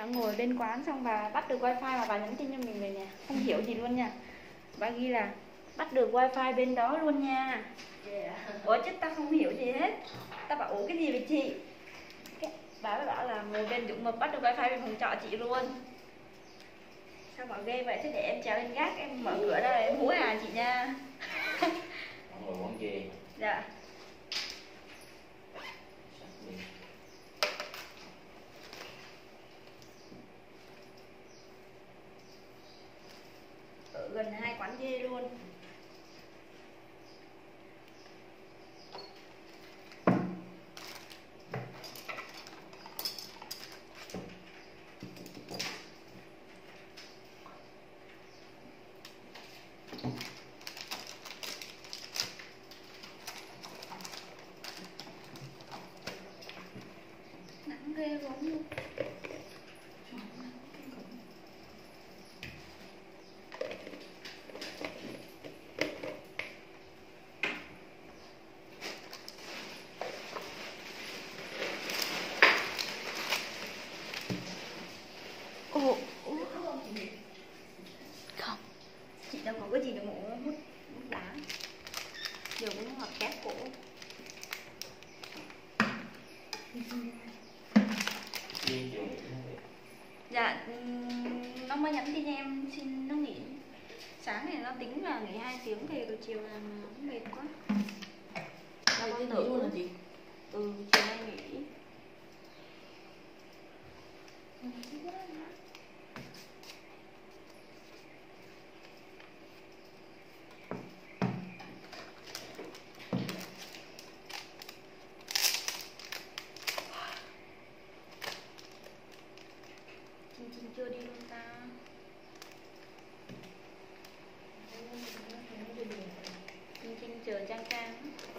Bà ngồi bên quán xong bà bắt được wifi mà bà nhắn tin cho mình về nhà. Không hiểu gì luôn nha. Bà ghi là bắt được wifi bên đó luôn nha. Ủa chứ tao không hiểu gì hết. Tao bảo ủa cái gì vậy chị? Bà mới bảo là ngồi bên Dũng Mập bắt được wifi bên phòng trọ chị luôn. Sao bảo ghê vậy? Thế để em trèo lên gác, em mở cửa ra em hú hà chị nha. Ngồi quán gì? Dạ. Ở gần hai quán dê luôn. Nắng ghê gớm luôn. Ồ, không, chị đâu có cái gì để mổ hút đá. Giờ cũng hoặc kép cổ. Dạ, nó mới nhắn tin em xin nó nghỉ. Sáng này nó tính là nghỉ 2 tiếng thì rồi chiều là nó mệt quá. Nó có tưởng luôn là gì? Chiều nay nghỉ. Chị chưa đi luôn ta. Chị chờ Trang Trang.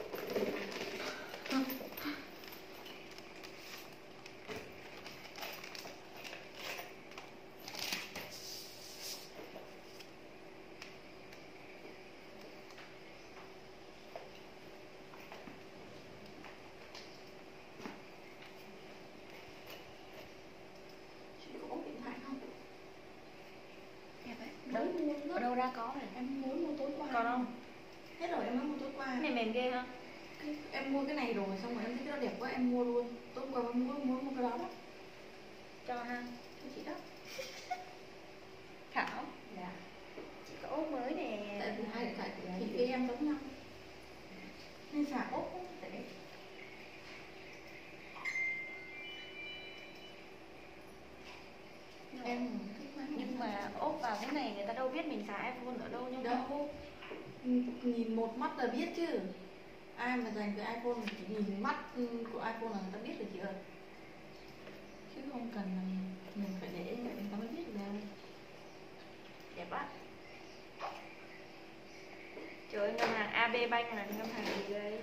Ở đâu ra có rồi? Em mới mua tối qua. Còn không? Hết rồi, em mới mua tối qua. Cái này mềm ghê ha. Em mua cái này rồi, xong rồi em thấy cái đó đẹp quá, em mua luôn. Tối qua em mua cái đó đó. Cho ha. Cho chị đó. Thảo. Dạ. Chị có ốp mới nè. Tại vì hai điện thoại của chị với em giống nhau. Nên xả ốp cũng phải. Em Nhưng mà ốp vào cái này người ta đâu biết mình xài iPhone ở đâu nhưng đâu. Nhìn một mắt là biết chứ. Ai mà dành cái iPhone thì chỉ nhìn mắt của iPhone là người ta biết được chị ơi. Chứ không cần mình phải để vậy người ta mới biết được đâu. đẹp quá. Trời ơi, ngân hàng AB Bank là ngân hàng gì đây?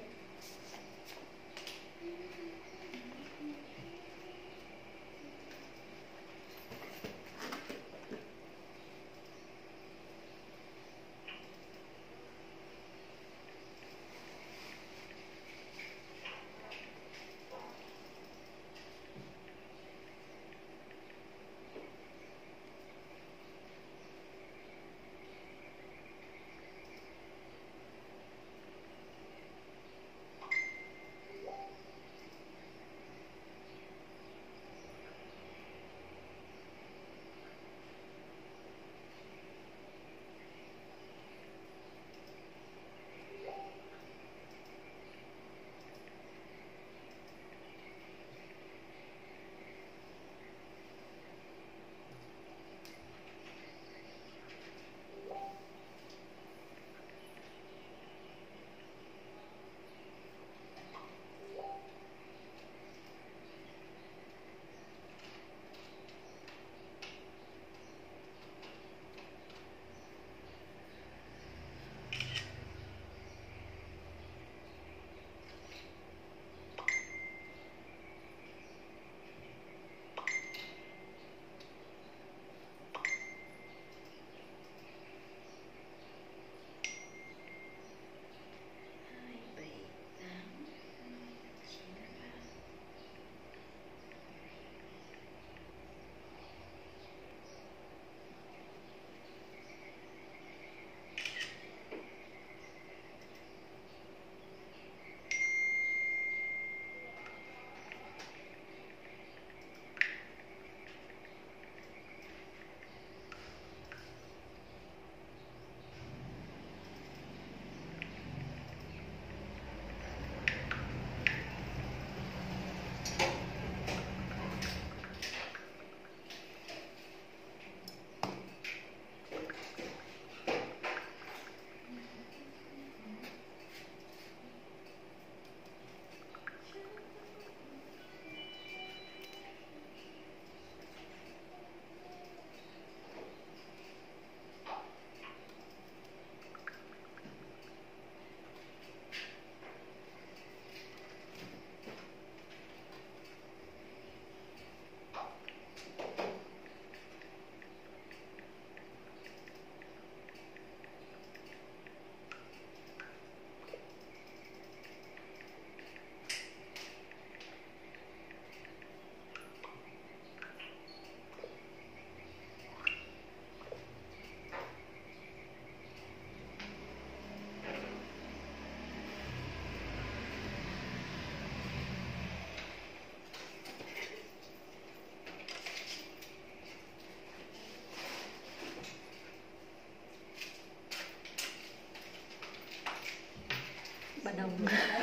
đồng.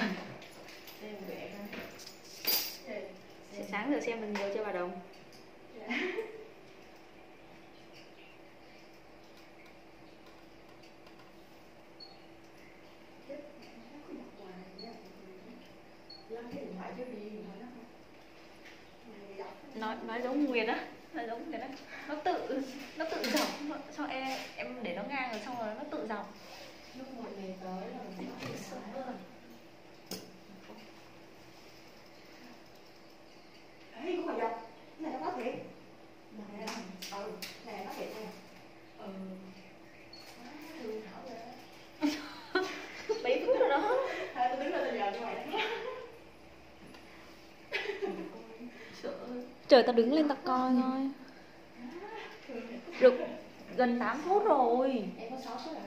Sáng giờ xem được nhiều chưa bà Đồng? Nói giống Nguyệt á, nói giống cái đó. Nó tự dọc, xong em để nó ngang rồi xong rồi nó tự dọc. Lúc mọi người tới là mình sẽ sớm hơn. Ê, có mà dọc. Cái này nó có thiệt. Này là này có thiệt nè. Thương Thảo rồi. 7 phút rồi đó. Thôi tôi đứng lên tôi giờ cho mày. Trời, tao đứng lên tao coi thôi. Được gần 8 phút rồi. Em có 6 phút à?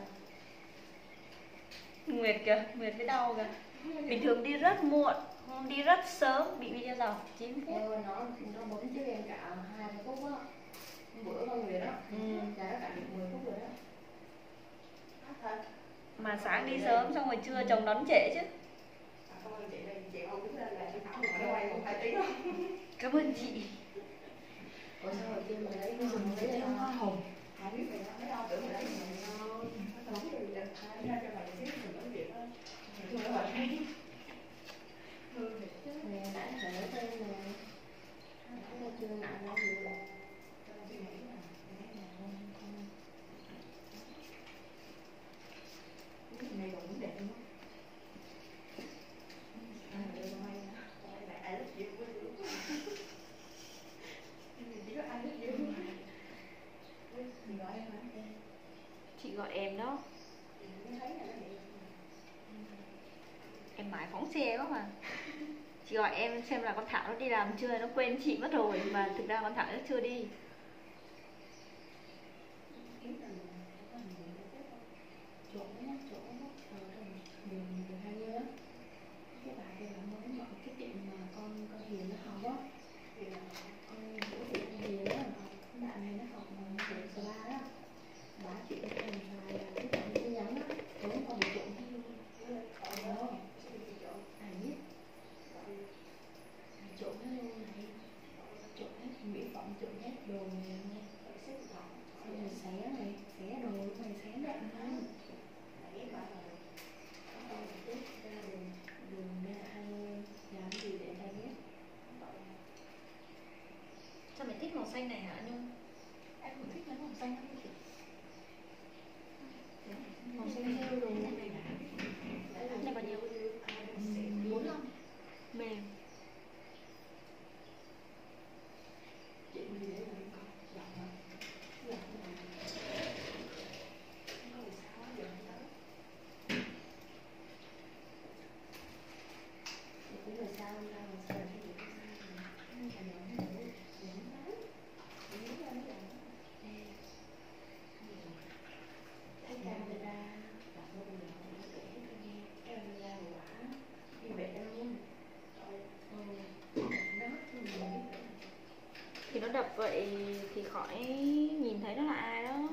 Nguyệt kìa, Nguyệt với đau kìa. Bình thường đi rất muộn, đi rất sớm, bị video dọc 9 phút. Em ơi, nó bấm trước em cả 20 phút á. Bữa con người đó. Dạ nó cả được 10 phút rồi đó. Thật. Mà sáng đi sớm xong rồi trưa chồng đón trễ chứ. Cảm ơn chị đây, chị không đứng lên là chị Thảo ngồi quay 1-2 tiếng đó. Cảm ơn chị. Ủa sao hồi kia mà lấy dùng lấy lấy hoa hồng. Không biết mày nói đâu, tưởng mày lấy mày ngon. Nó nóng rồi giờ thay ra cho mày xíu mình nói việc đó. Mày nói vậy. Nè, đã sợ tên nè. Đã ra chưa nặng đâu được. Cho chị nghĩ là cái này không. Cái này còn đẹp lắm. Chị gọi em đó. Em mãi phóng xe quá mà. Chị gọi em xem là con Thảo nó đi làm chưa, nó quên chị mất rồi. Mà thực ra con Thảo nó chưa đi. Cái bà kia là mới mở cái tiệm mà con Hiền nó học á. Thì là con bữa tiệm con Hiền đó học, cái bạn này nó học tiệm spa đó. Bà chị cho con xài là cái tiệm cái nhắn á. Tối con bị trộm cái ai biết. Trộm nó luôn này. Trộm hết mỹ phẩm, trộm hết đồ này. Xong rồi xé này, xé đồ, này xé đệm thôi. Sao mày thích màu xanh này hả Nhung? Em cũng thích cái màu xanh lắm chị. Màu xanh heo đồ. Này bao nhiêu? 45. Mềm. Chị đi để làm con giọng mà giọng mà không có sao giờ tới chị cũng là sao ra mà sao là cái gì cũng sao mà nhận nó nói thấy camera đặt vô bây giờ nó kể cho nghe camera quả đi vệ luôn Thì nó đập vậy thì khỏi nhìn thấy nó là ai đó.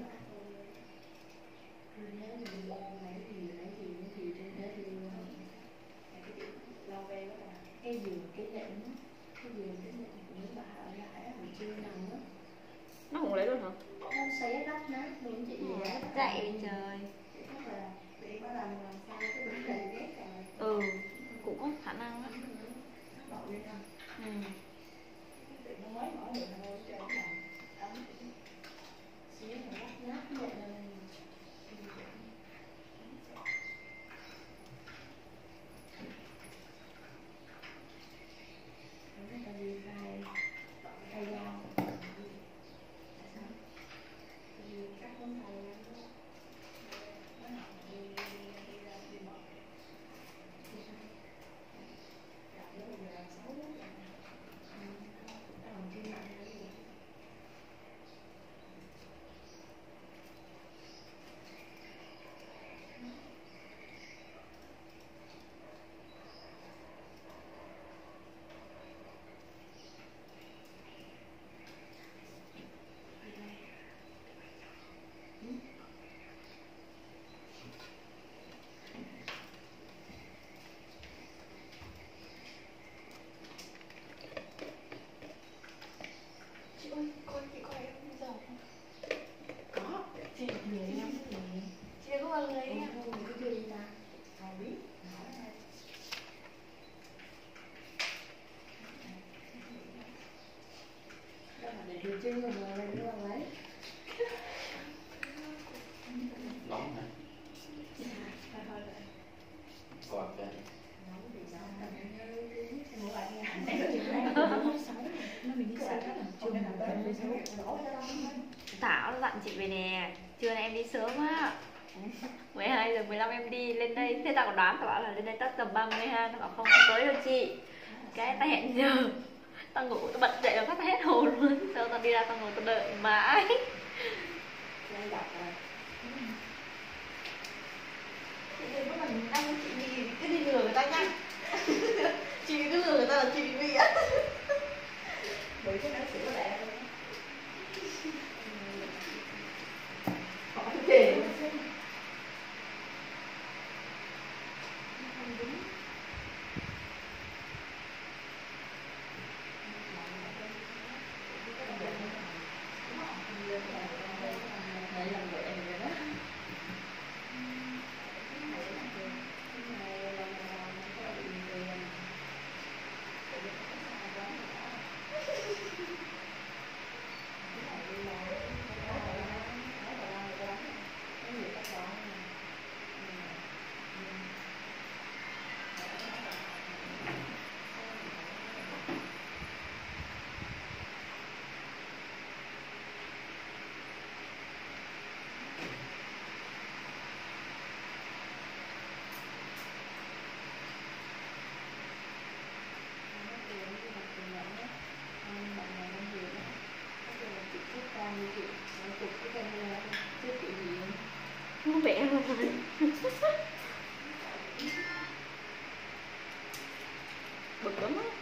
Cái giường cái nệm của mấy bà ở lại buổi trưa nằm đó Nó không lấy luôn hả? nó xé rách nát luôn chị vậy đó. Dậy trời. Chắc là để có làm sao cái bữa này ghét rồi. Cũng có khả năng đó. Nó bội lên không? Nó mới mở được thôi cho nó làm ấm xíu mà rách nát vậy là người ta đi tay dao tại sao thì các con thầy nó học đi bỏ thì sao gặp nó bây giờ 6 đứa làm chi mạnh Chị có em bây giờ không? Có, chị người em thì Chị có bao người em? mình cứ đi ra. Không biết. Đó là để đi chưa mà lên đưa lấy. Nóng hả? Quạt ra. Thảo dặn chị về nè, trưa nay em đi sớm á, 12:15 em đi lên đây. Thế tao còn đoán, tao bảo là lên đây tao tầm 30 ha, nó bảo không tới đâu chị. Cái tao hẹn giờ, tao ngủ, tao bật dậy là tao hết hồn luôn. Sau tao đi ra tao ngồi tao đợi mãi. Chị đừng có mình đang chị bị cứ đi lừa người ta nha. Chị cứ lừa người ta là chị bị á. Bởi cái nói sữa lẹ thôi. Hỏi kể. Nó vẽ rồi. Bực lắm á.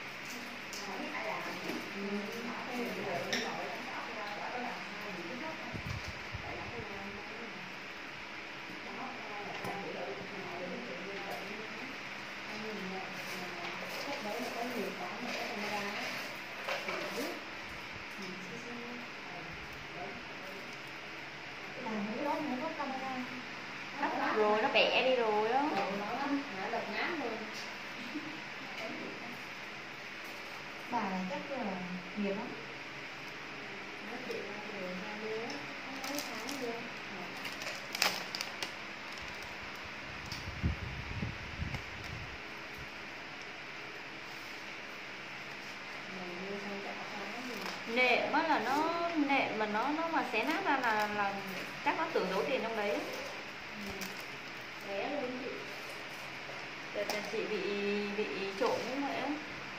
Rồi nó bẻ đi rồi á. Bà này chắc là nghiệp lắm. Nệm á là nó nệm mà nó mà xé nát ra là chắc nó tưởng giấu tiền trong đấy. Lẻ luôn chị. Đợt là chị bị trộm như vậy á.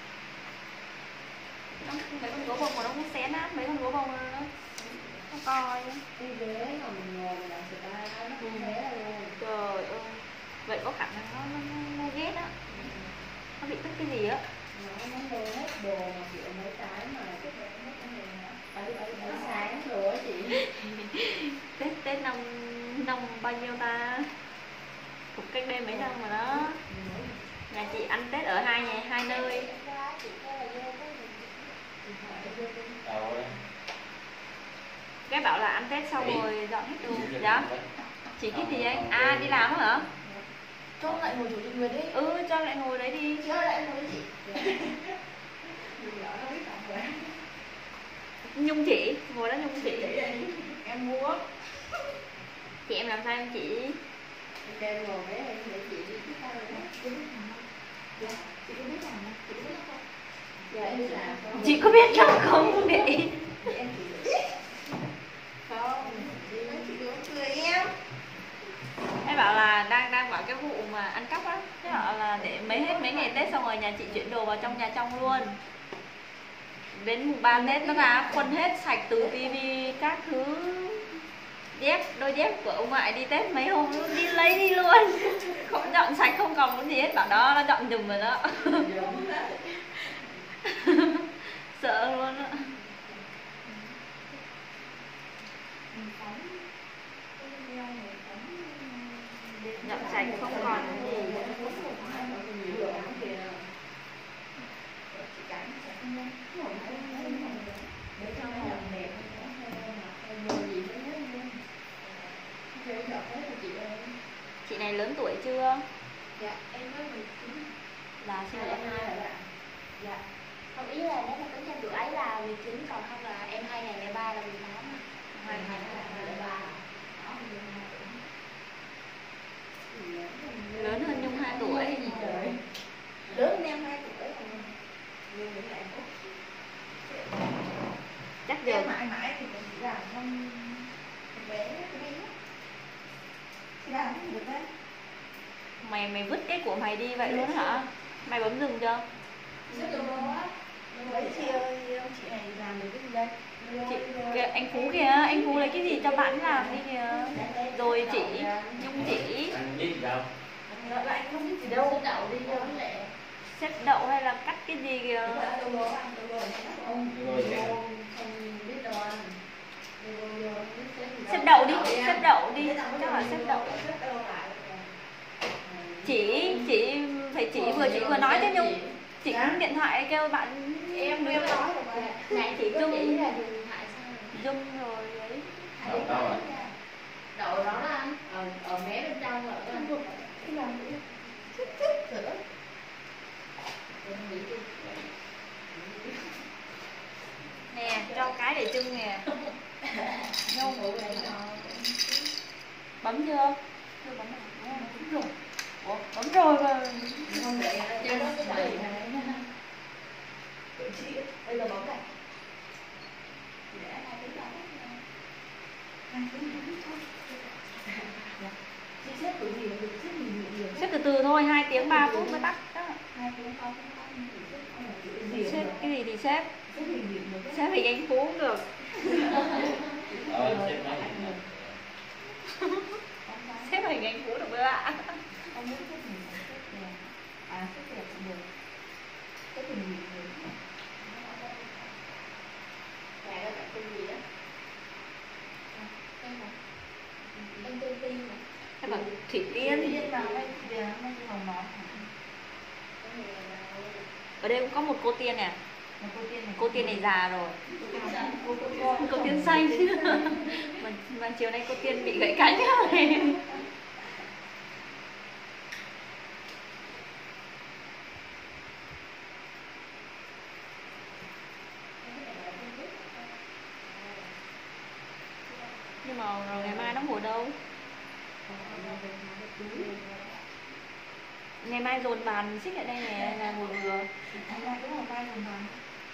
Mấy con gấu bông mà nó cũng xé nát mấy con gấu bông nó coi. Đi ghế mà mình ngồi mình làm spa nó cũng thế luôn. Trời ơi, vậy có khả năng nó ghét á. Nó bị tức cái gì á. Nó mua hết đồ mà kiểu mấy cái mà cái đồ hết cái này hả? Nó sáng đồ á chị. Tết năm bao nhiêu ta? Cũng cách đây mấy năm mà đó. Nhà chị ăn Tết ở hai nơi. Đâu á? Cái bảo là ăn Tết xong rồi dọn hết đồ. Dạ. Chị thích gì anh? À đi làm hả? Cho lại ngồi chủ tịch Nguyệt đi. Cho lại ngồi đấy đi. Cho lại ngồi đấy chị. Nhung chị, ngồi đó Nhung chị. Em mua. Chị em làm sao em chỉ? Kêu ngồi mấy em để chị đi tiếp theo rồi đó. Dạ, chị có biết làm không? Chị có biết không? Dạ em đi làm không? Chị có biết làm không để ý? Em chỉ Không, chị đứa cười em. Em bảo là đang bảo cái vụ mà ăn cắp á. Thế bảo là để hết mấy ngày Tết xong rồi nhà chị chuyển đồ vào trong nhà trong luôn. Đến mùng 3 Tết nó ra khuân hết sạch từ tivi các thứ. Đôi dép của ông ngoại đi Tết mấy hôm đi lấy đi luôn. Không dọn sạch không còn muốn gì hết, bảo đó nó dọn giùm rồi đó. Sợ luôn á. Dọn sạch không còn gì. Để cho lớn tuổi chưa? Dạ em mới 19. Là sinh nhật hai rồi ạ. Dạ. Không, ý là nếu mà tính theo tuổi ấy là 19, còn không là em 2003 là 18. 2003. lớn hơn Nhung 2 tuổi. Lớn hơn em 2 tuổi. Nhưng mà lại tốt. Chắc Giờ giờ mãi mãi thì cũng chỉ là không bé cái bé. Thì làm không được đấy. mày vứt cái của mày đi vậy luôn hả? Mày bấm dừng chưa? Rất là lâu á. Mấy chị ơi, ông chị này làm được cái gì đây? Kìa, anh Phú kìa, anh Phú lấy cái gì cho bạn làm đi kìa. Rồi chị Nhung chỉ Anh biết gì đâu. Lại anh không biết gì đâu. Đậu đi cho nó lẹ. xếp đậu hay là cắt cái gì kìa. Rồi sẽ Không biết đâu anh. Xếp đậu đi, xếp đậu đi, chắc là xếp đậu. Chị phải chị vừa nói chứ Nhung. Chị cũng điện thoại kêu bạn Em nói rồi mà. Này chị có chỉ là dùng điện thoại sao rồi? Dung rồi ấy. đâu đâu rồi. Đậu đó đó anh. Ở mé bên trong ở anh. Cái làm nữa. Chút sữa. Nè, cho cái để trưng nè. Nhung bấm chưa? Chưa bấm à? Bấm rồi. Ủa, bấm rồi mà. Không để cho nó cái đẩy này. Tự chị bây giờ bấm này. Để 2 tiếng đó. 2 tiếng thôi. Chị xếp kiểu gì mà được xếp mình nhiều. Xếp từ từ thôi, 2 tiếng 3 phút mới tắt đó. 2 tiếng sau Xếp cái gì thì xếp. xếp mình nhiều được. Xếp thì anh Phú cũng được. Xếp nói gì nữa. Xếp hình anh Phú được chưa ạ? Không muốn xếp mình xếp đẹp. À xếp đẹp cũng được. Xếp mình nhiều được. Dạ đó bạn tên gì đó? Em tên Tiên mà. Thế bảo Thủy Tiên. Tiên mà ngay về ngay phòng nó. Ở đây cũng có một cô Tiên nè. Mà Cô Tiên này già rồi. Cô Tiên xanh. mà chiều nay cô Tiên bị gãy cánh rồi. Nhưng mà rồi ngày mai nó ngủ đâu? Ngày mai dồn bàn xích lại đây nè, là ngồi vừa. Anh mai cũng là mai rồi mà.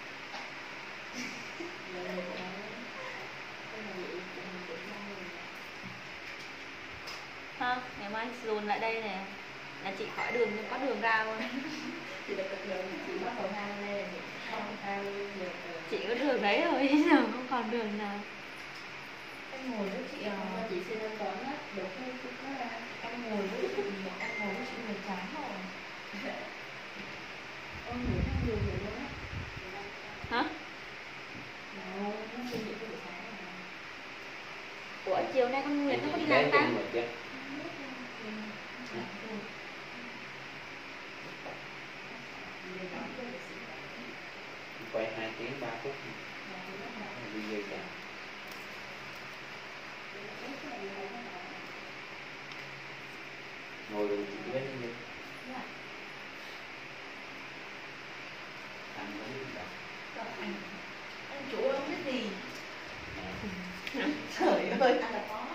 Ha, ngày mai dồn lại đây nè. Là chị khỏi đường nhưng có đường ra luôn. Chị được đường chị bắt đầu hang lên. Không hang được. Chỉ có đường đấy thôi, giờ không còn đường nào. Em ngồi với chị Chị xin anh toán á, được không? em ngồi với chị người chán rồi. Ôi, người không nhiều người luôn á. Hả? Nó xin chị cái buổi sáng này. Ủa chiều nay con Nguyệt nó có đi Cái làm ta? chung mà chứ. Quay 2 tiếng 3 phút. Đi về cả. Ngồi đường chỉ với đi. Anh có biết gì đâu. Anh chủ ơi không biết gì. Nè. Trời ơi. Anh là có.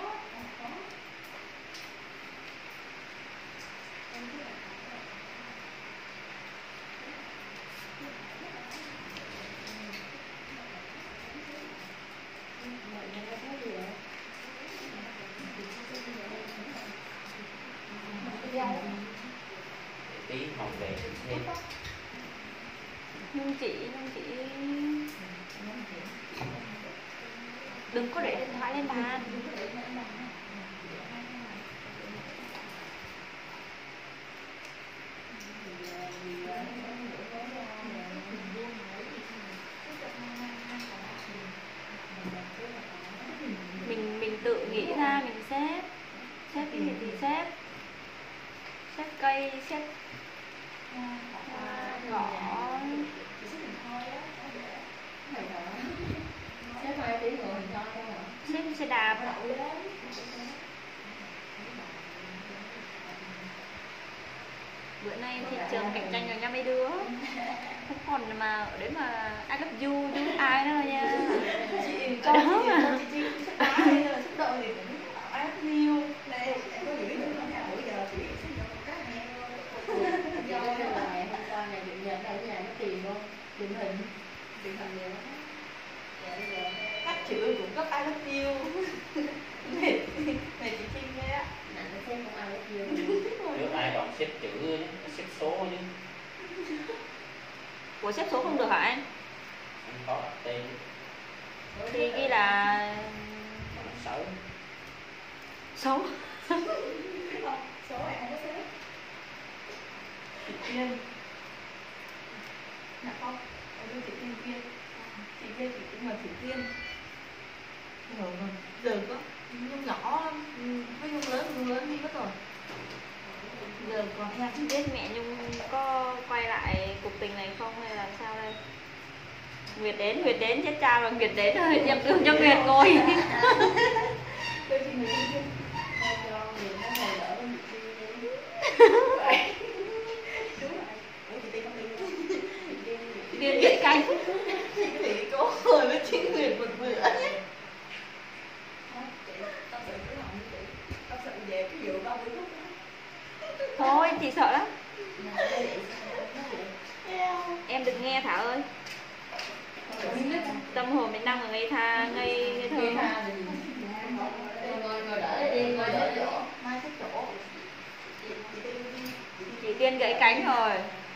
Tí học về thêm. Nhưng chị đừng có để điện thoại lên bàn. Mình tự nghĩ ra mình xếp cái gì thì xếp cây, xếp cỏ, Xếp 2 tiếng rồi mình cho đâu hả? xếp xe đạp. Bữa nay thị trường cạnh tranh rồi nha mấy đứa. Không còn mà ở đấy mà I love you ai nữa nha. Chị Ở đó mà. chị xúc đá hay là xúc động thì cũng ai yêu. Đây em có gửi được không? Bữa giờ chị xúc động một cái nghe luôn. Do là ngày hôm qua ngày chủ nhật ở nhà nó tìm không? Điển hình nhiều lắm. Các chữ cũng rất I love you. Này chị Trinh đấy á. Nãy nó xem không ai biết nhiều. Nếu ai đọc xếp chữ chứ, xếp số chứ. Ủa xếp số không được hả anh? Anh có đặt tên Thì ghi là mà nó xấu. số. Số này không có xếp. Chị Tiên. Dạ không, ở đây chị Tiên Tiên. Chị Tiên chị cũng là chị Tiên. Giờ có Nhung nhỏ lắm, với Nhung lớn đi mất rồi. Giờ còn em Không biết mẹ Nhung có quay lại cuộc tình này không hay là sao đây? Nguyệt đến chết cha rồi, Nguyệt đến rồi, nhầm đường cho Nguyệt ngồi. tôi chỉ người Tiên. Cho người nó ngồi đỡ với chị đi. Đúng rồi. Ủa chị Tiên không đi. Tiên gãy cánh. Thì có ngồi với chị Nguyệt một bữa nhé. Tao sợ về cái vụ 30 phút đó. Thôi chị sợ lắm. Em đừng nghe Thảo ơi. Tâm hồn mình đang ở ngây thơ. Ngồi đỡ đi, ngồi đỡ chỗ. Mai cái chỗ. Chị Tiên gãy cánh rồi.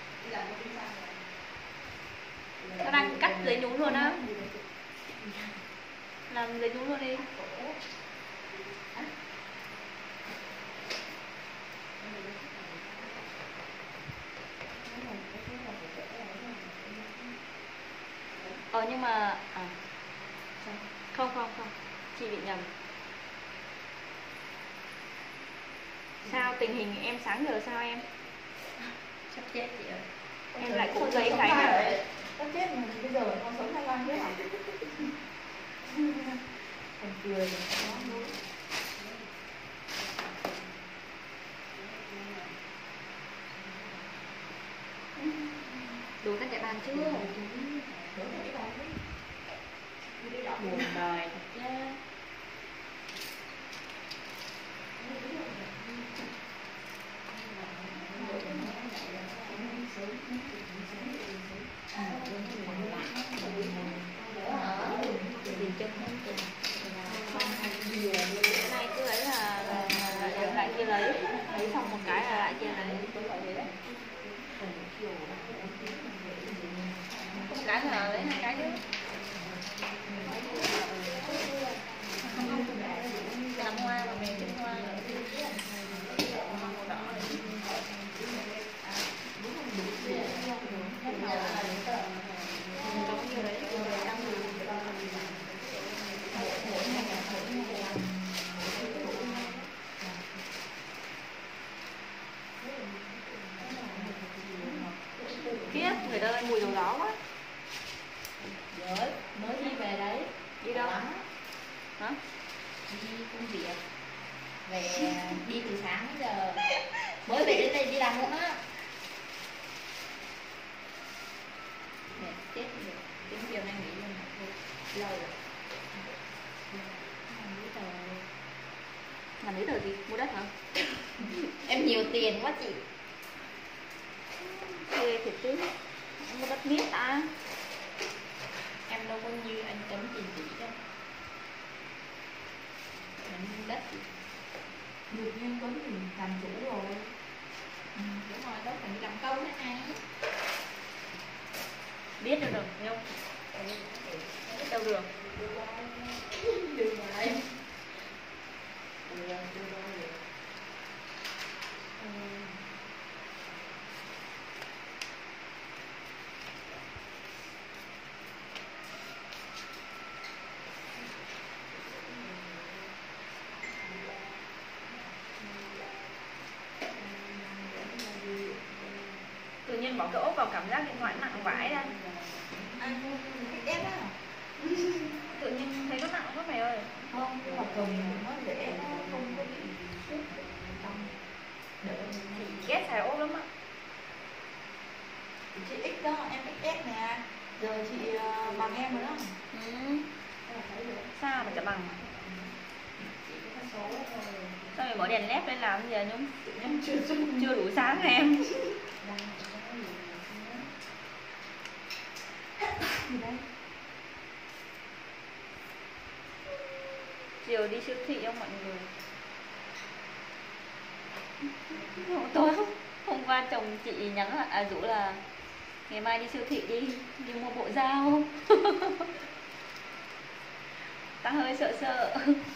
Nó đang cắt giấy nhúng luôn á. Làm giấy nhúng luôn đi. Nhưng mà không chị bị nhầm. Sao tình hình em sáng giờ sao em? Sắp chết chị ơi. Em lại cũng giấy cánh à? Sắp chết mà bây giờ con sống 25 biết hả? Còn cười rồi đó luôn. Đủ các cái bàn chưa? Buồn đời thật chứ. Cái này cứ ấy là lại kia lấy xong một cái là lại kia lấy. Một cái là lấy hai cái chứ. Làm hoa mà mình trưng hoa. Khiếp, người ta ơi mùi dầu gió quá. Mới đi về đấy. Đi đâu? Hả? Đi công việc. Về đi từ sáng đến giờ. Mới về đến đây đi làm luôn á. Mệt chết rồi. Đến chiều nay nghỉ luôn. Lâu rồi. Làm giấy tờ gì? Mua đất hả? Em nhiều tiền quá chị. Ghê thiệt chứ. Mua đất miết à? Em đâu có như anh Tuấn tiền tỷ đâu. Em mua đất chị. Được nhân Tuấn thì làm chủ rồi. Đúng rồi, đâu phải đi làm công hết ai. Biết đâu được không? Đâu được. Được rồi. Tự nhiên bỏ cái ốp vào cảm giác điện thoại nặng vãi ra. Ai mua cái ép á? Tự nhiên thấy nó nặng quá mày ơi. Không, mà cầm nó dễ, nó không có bị xước trong đỡ. Ghét xài ốp lắm á. Chị X đó, em XS nè. Giờ chị bằng em rồi đó. Sao mà chả bằng? Chỉ có số thôi. Sao mày mở đèn led lên làm gì à Nhung? Em chưa đủ sáng em. Chiều đi siêu thị không mọi người? Tối hôm qua chồng chị nhắn là rủ là ngày mai đi siêu thị đi mua bộ dao. Ta hơi sợ sợ.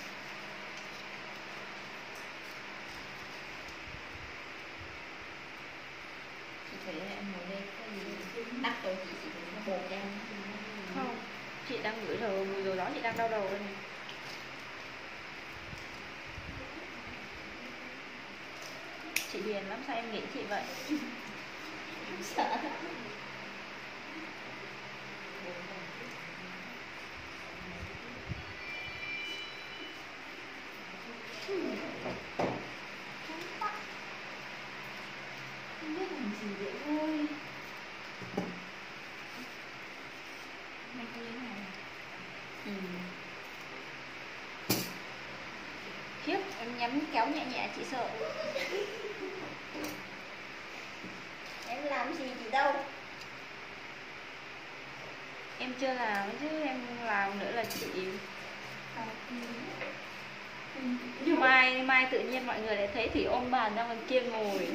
Chị thấy em ngồi đây có gì đắt rồi chị bột em. Không, chị đang gửi rồi, mùi rồi đó chị đang đau đầu đây này. Chị hiền lắm, sao em nghĩ chị vậy? Sợ. Không biết làm gì vậy thôi. Mày có như này. Khiếp, em nhắm kéo nhẹ nhẹ chị sợ. Em làm gì chị đâu. Em chưa làm chứ em làm nữa là chị. Mai tự nhiên mọi người lại thấy Thủy ôm bàn ra bên kia ngồi.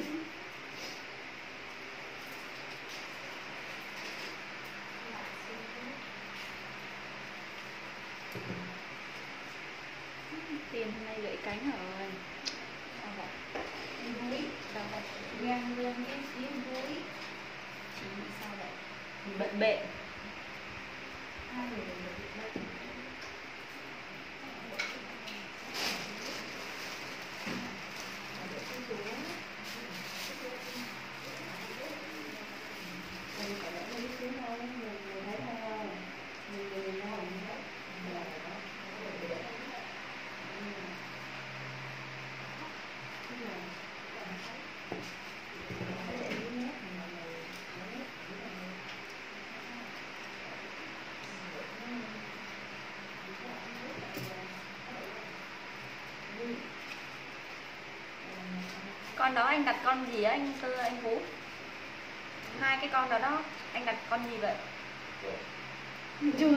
Tiền hôm nay gãy cánh rồi. Sao vậy? Vui. Sao vậy? Ngang lên cái xíu vui. Chị bị sao vậy? Bị bệnh bệnh. Hai người đều bị bệnh. Con đó anh đặt con gì á anh Vũ? Hai cái con đó đó, anh đặt con gì vậy? Chuột.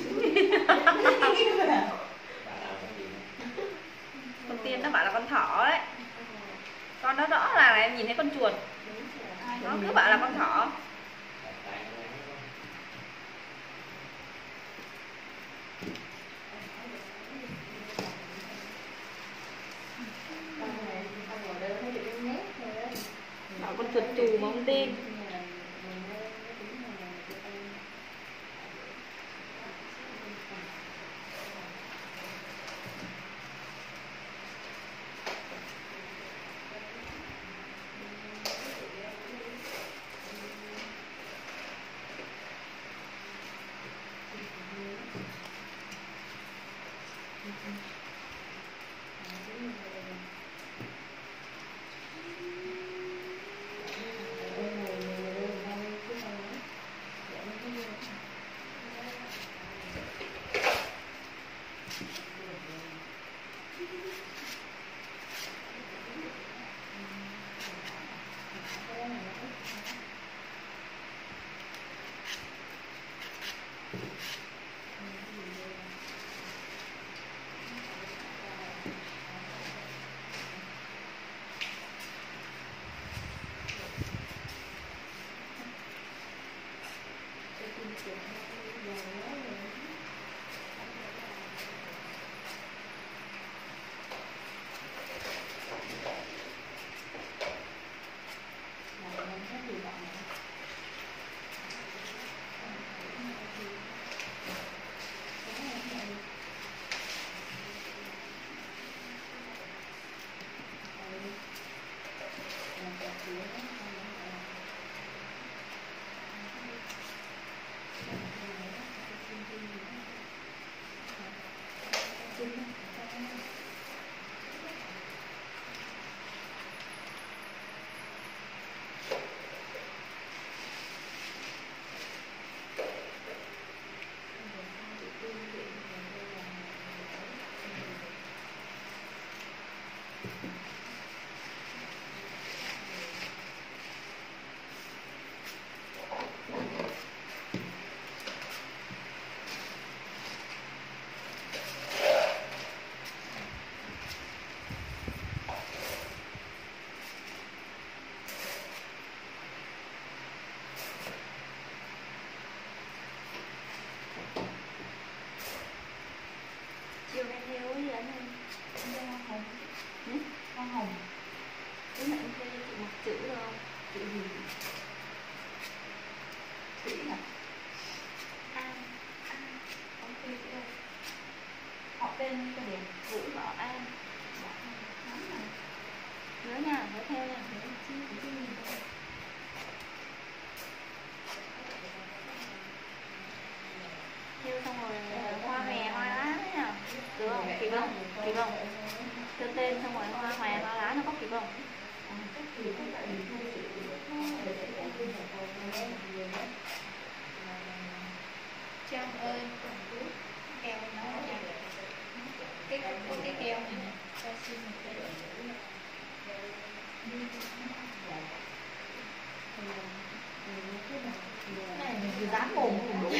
Con Tiên nó bảo là con thỏ đấy. Con đó rõ là em nhìn thấy con chuột. Nó cứ bảo là con thỏ. Bảo con chuột chù mà không tin. Hoa hồng. Bố mẹ em thuê cho chị một chữ được không? Chữ gì? Thủy hả? An. Không thuê chữ đâu. Họ tên cái điểm Vũ Bảo An. Nhớ nha, nhớ theo nha. Theo xong rồi hoa hòe hoa lá đấy à. Được không? Kịp không? Kịp không? Theo tên xong rồi hoa hòe hoa lá nó có kịp không? Trang ơi, keo nó cái keo này nè, cho xin một cái này mình dán mồm cũng đúng.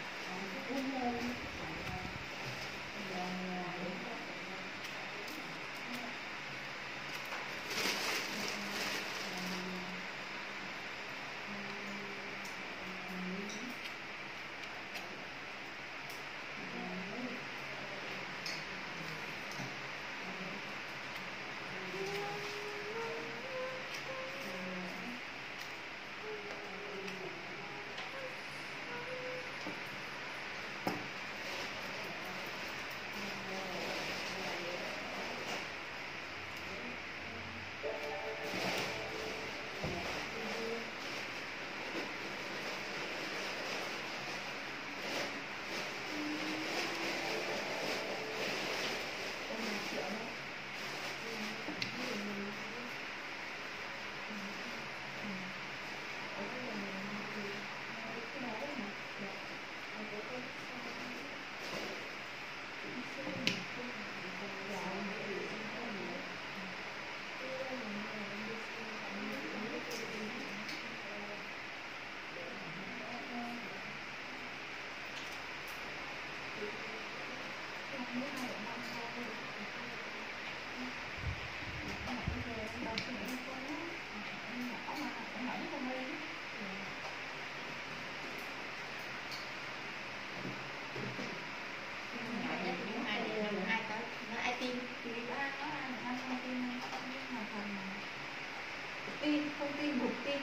Thông tin một tin.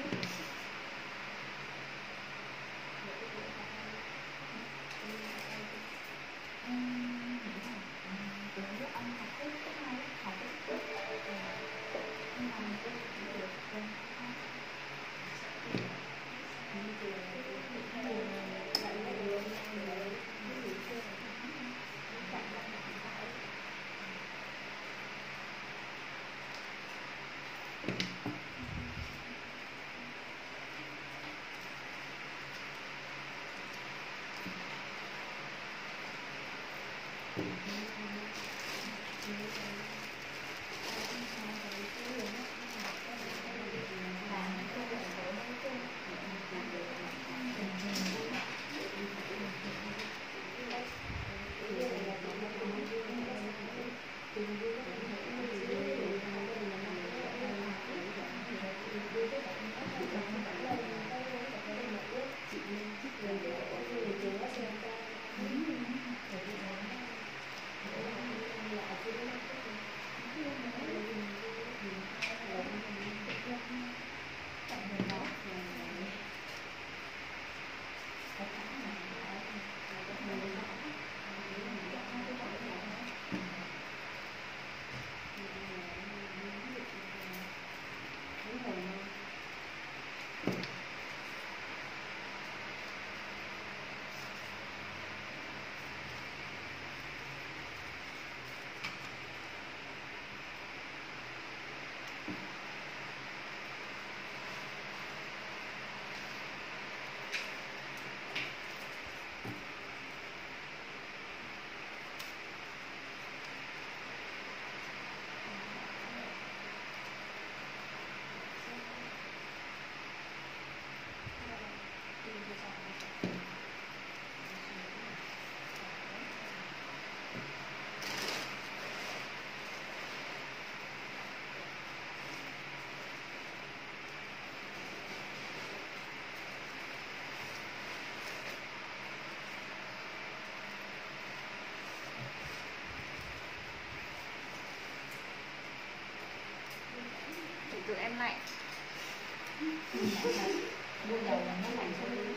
Mua dầu là nó lạnh xuống đi.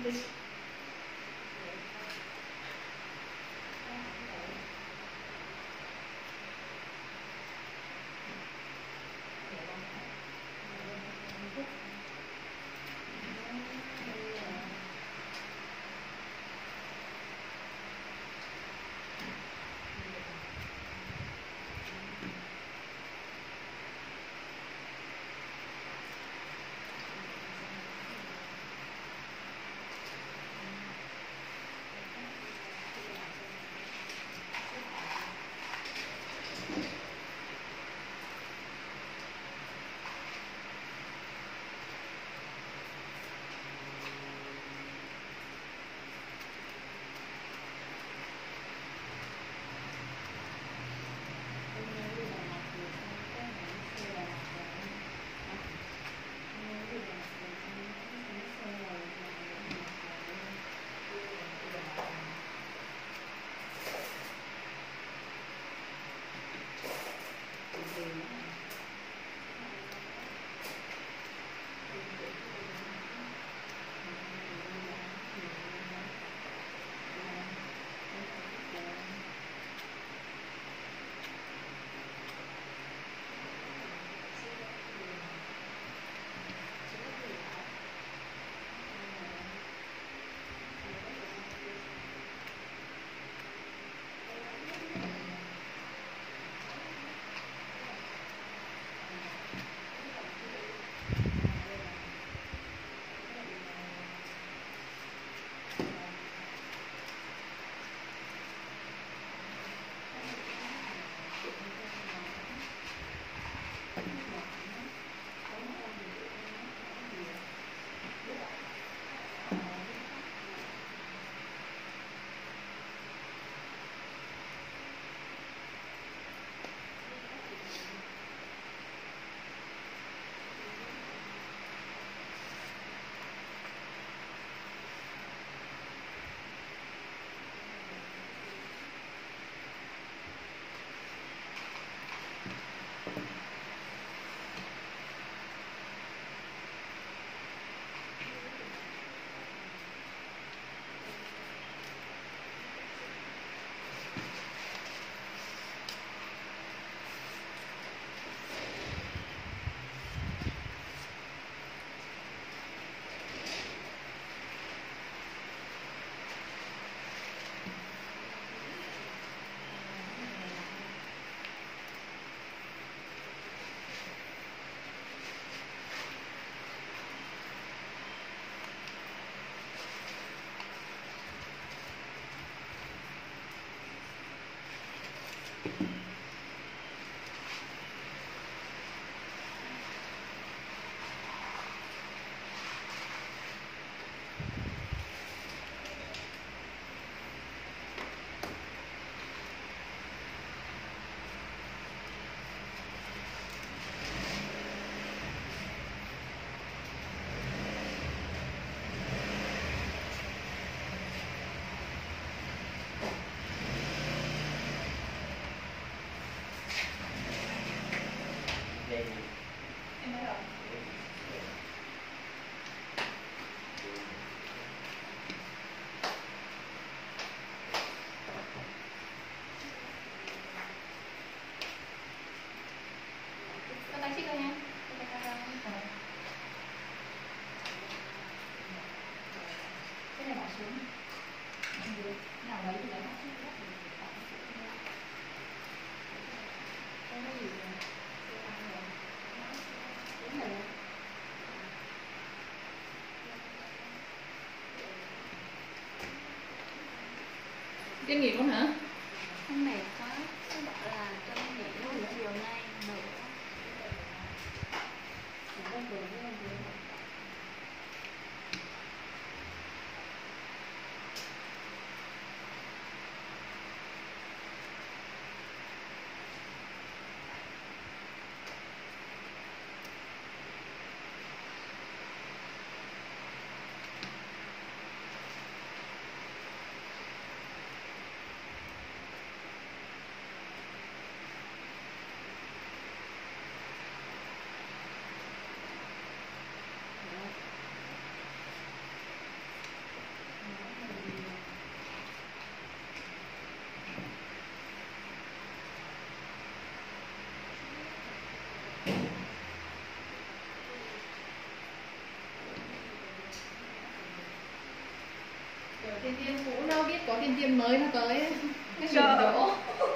Kinh nghiệm luôn hả? Không mệt quá, cứ bảo là cho nó nghỉ buổi chiều nay nữa. Thiên Thiên cũ đâu biết có Thiên Thiên mới nó tới cái Trời. chỗ.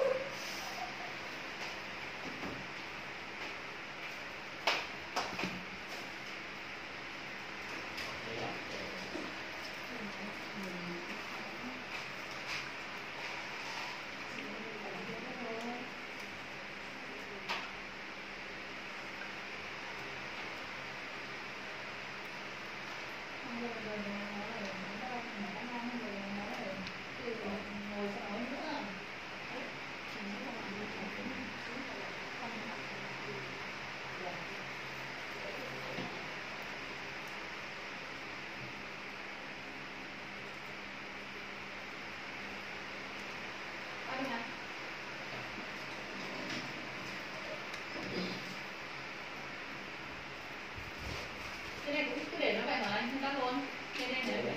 Cái này cũng cứ để nó vậy mà anh không tắt luôn. Cái này để vậy.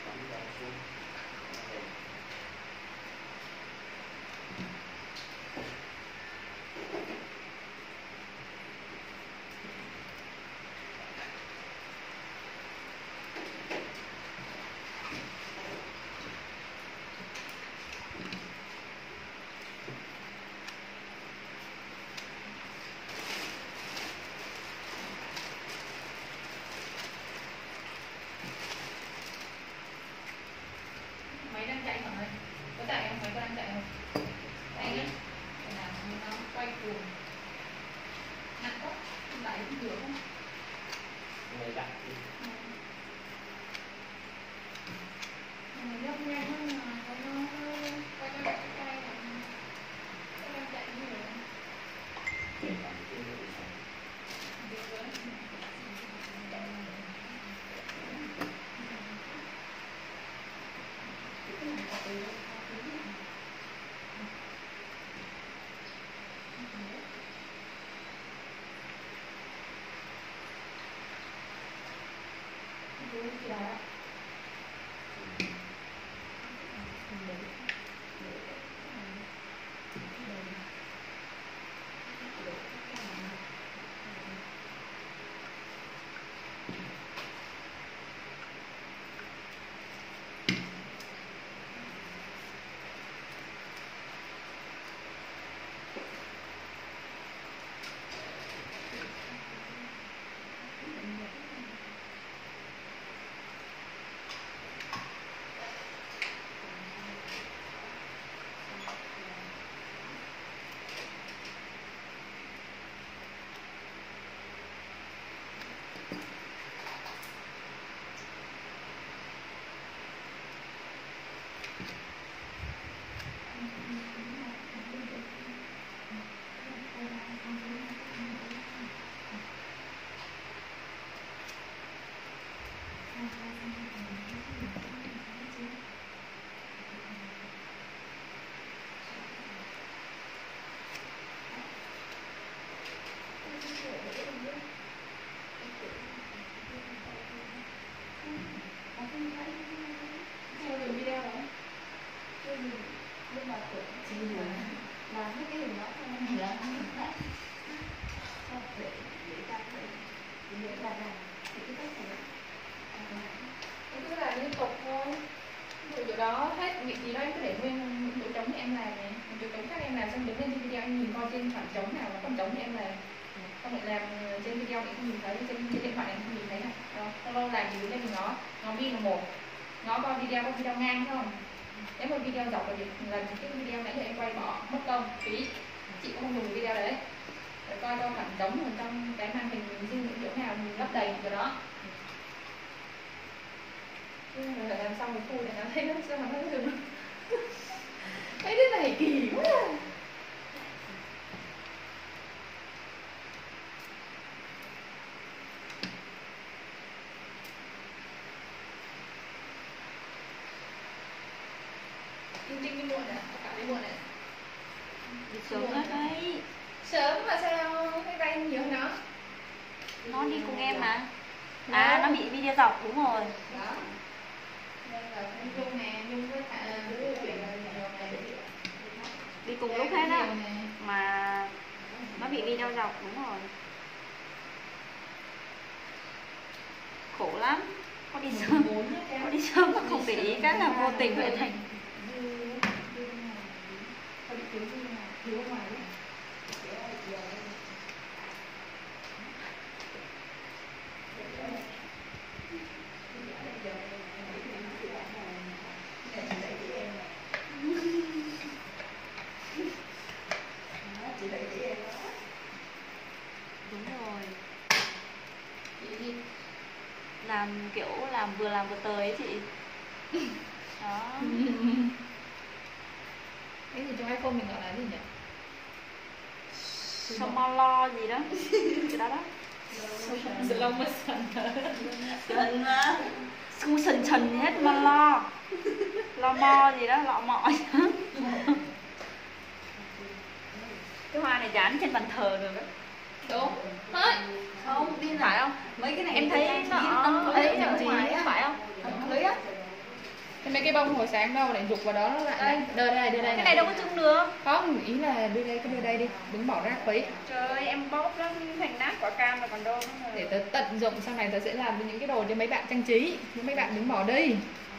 Máy đang chạy hả ơi? Có chạy không? Máy có đang chạy không? Chạy nhá. Để làm nó quay cuồng. Nặng quá. Không đẩy không được không? Người đặt đi. Nhấp nhanh hơn mà có nó quay quay quay quay là nó đang chạy như vậy. Để làm cái gì vậy? Được rồi. Cứ là liên tục thôi. Chỗ đó hết vị trí đó em cứ để nguyên chỗ trống thì em làm này, chỗ trống khác em làm xong đứng lên trên video em nhìn coi trên khoảng trống nào nó còn trống thì em làm. Không lại làm trên video mình không nhìn thấy, trên điện thoại em không nhìn thấy này. Đó, lâu làm thì đứng lên mình ngó vi là một, ngó coi video ngang phải không? Nếu một video dọc là cái video nãy giờ em quay bỏ mất công phí, chị cũng không dùng video đấy. Để coi đâu khoảng trống ở trong cái màn hình mình riêng những chỗ nào mình lấp đầy chỗ đó. Rồi phải làm xong một khu để nó thấy nó sao mà nó dừng. Thấy cái này kỳ quá. Trinh đi muộn à? Cả đi muộn à? Đi sớm đó đấy. Sớm mà sao thấy vay nhiều hơn nó? Nó đi cùng em mà. À, nó bị video dọc, đúng rồi. Đó. Đây là Nhung nè, Nhung với Đi cùng lúc hết á. Mà nó bị video dọc, đúng rồi. Khổ lắm. Có đi sớm, có đi sớm mà không để ý cái là vô tình lại thành. Đúng rồi. Làm kiểu làm vừa tời ấy chị. Đó. Cái gì trong iPhone mình gọi là gì nhỉ? Somalo gì đó. Cái đó đó. Slow motion. Sần á. Su sần sần hết mà lo mo gì đó, lọ mọ gì đó. Cái hoa này dán trên bàn thờ được á. Đúng. Thôi. Không, đi phải không? Mấy cái này em thấy nó ấy ở ngoài á, phải không? Cưới á. Thế mấy cái bông hồi sáng đâu để rục vào đó nó lại đưa đây. Cái này đâu có trưng được. Không, ý là đưa đây đi, đừng bỏ rác phí. Trời ơi, em bóp nó thành nát quả cam rồi còn đâu nữa. Để tớ tận dụng sau này tớ sẽ làm những cái đồ cho mấy bạn trang trí. Nhưng mấy bạn đừng bỏ đi.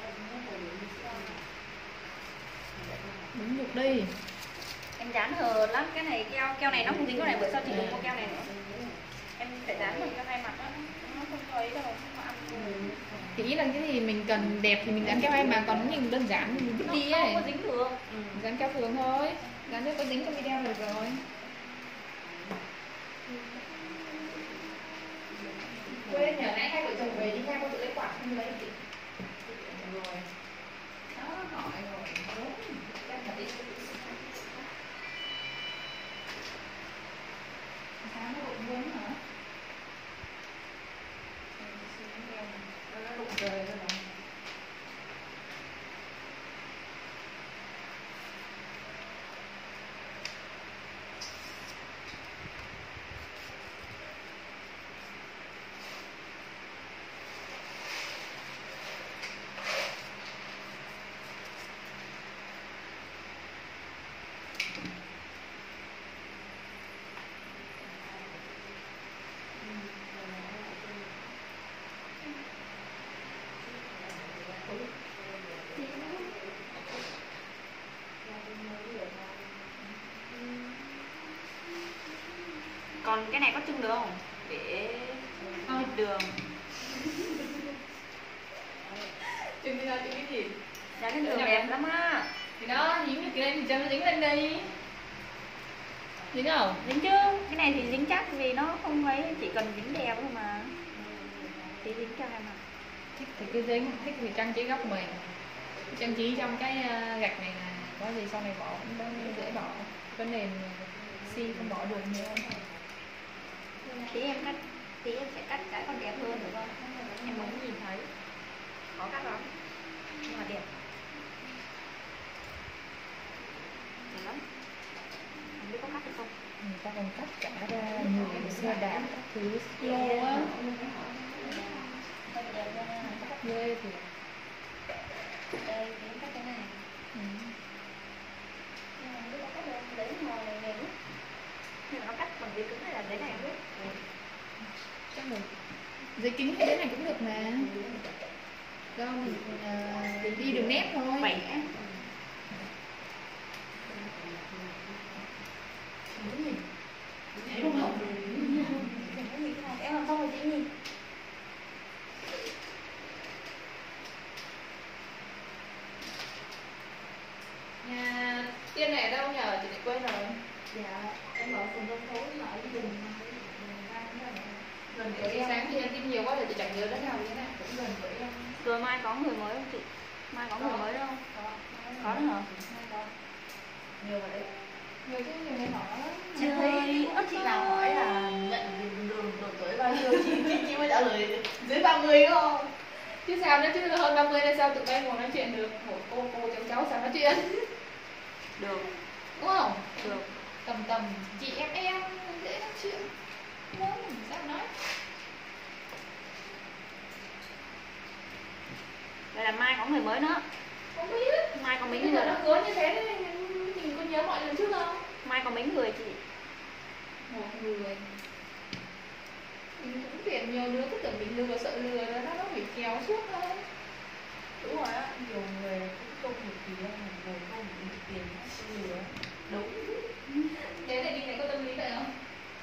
Đừng dục đi. Em dán hờ lắm, cái này keo này nó không dính cái này, bữa sau chị đừng mua keo này nữa. Em phải dán vào cho hai mặt đó, nó không có ấy đâu, không có ăn. Thì ý là cái gì mình cần đẹp thì mình dán keo hay mà còn nhìn đơn giản thì mình vứt đi ấy. Không có dính thường. Dán keo thường thôi. Dán cho có dính trong video được rồi. Quên nhờ nãy hai vợ chồng về đi nha, con tự lấy quạt không lấy chị. Rồi. Đó, hỏi rồi. Đúng. Chắc là đi. Sáng nó đụng vốn hả? Nó đụng rời rồi đó. Còn cái này có trưng được không? Để thịt đường. Trưng đi ra trưng cái gì? Dán lên đường đẹp lắm á. Thì đó, dính cái này thì cho nó dính lên đây. Dính không? Dính chứ, cái này thì dính chắc vì nó không ấy, chỉ cần dính đẹp thôi mà. Tí dính cho em ạ. Thích thì cứ dính, thích thì trang trí góc mình. Trang trí trong cái gạch này nè, có gì sau này bỏ cũng dễ bỏ. Cái nền xi không bỏ được nhiều. Tí em sẽ cắt cái còn đẹp hơn được không? Em muốn nhìn thấy. Khó cắt lắm, nhưng mà đẹp. Đẹp lắm. Không biết có cắt được không? Người ta còn cắt cả ra nhiều xe đạp các thứ slow á. Cắt ghê thì Đây, em cắt cái này. Nhưng mà không biết có cắt được không? Đấy ngồi này mềm lắm. Nhưng mà nó cắt bằng giấy cứng hay là giấy này không biết? chắc là giấy kính cái này cũng được mà. Do mình đi đường nét thôi. Vẽ. Đúng không? Em làm xong rồi chị nhìn. Nhà Tiên này ở đâu nhờ? Chị lại quên rồi. Dạ, em ở phường Đông Thố mà ở vùng Gần buổi sáng thì em tin nhiều quá rồi chị chẳng nhớ đến nào như thế này. cũng gần với em. Rồi mai có người mới không chị? Mai có người mới đâu? Có nữa hả? Nhiều rồi đấy. Nhiều chứ, nhiều người hỏi lắm. Em thấy ít Chị nào hỏi là nhận đường độ tuổi bao nhiêu chị mới trả lời dưới 30 đúng không? Chứ sao nữa, chứ hơn 30 là sao tụi bay ngồi nói chuyện được. Một cô cháu sao nói chuyện. được, Đúng không? được. Tầm chị em dễ nói chuyện. Muốn mình sao nói. Vậy là mai có người mới nữa. Không biết. Mai có mấy Bây người giờ nó nữa. hứa như thế đấy, mình có nhớ mọi lần trước không? Mai có mấy người chị? Một người. Mình cũng tuyển nhiều đứa, cứ tưởng mình lừa, sợ lừa đó, nó bị kèo kéo suốt thôi. Đúng rồi á, nhiều người công việc gì đâu mà ngồi không bị tiền tôi lừa. Đúng. Thế này đi này có tâm lý vậy không?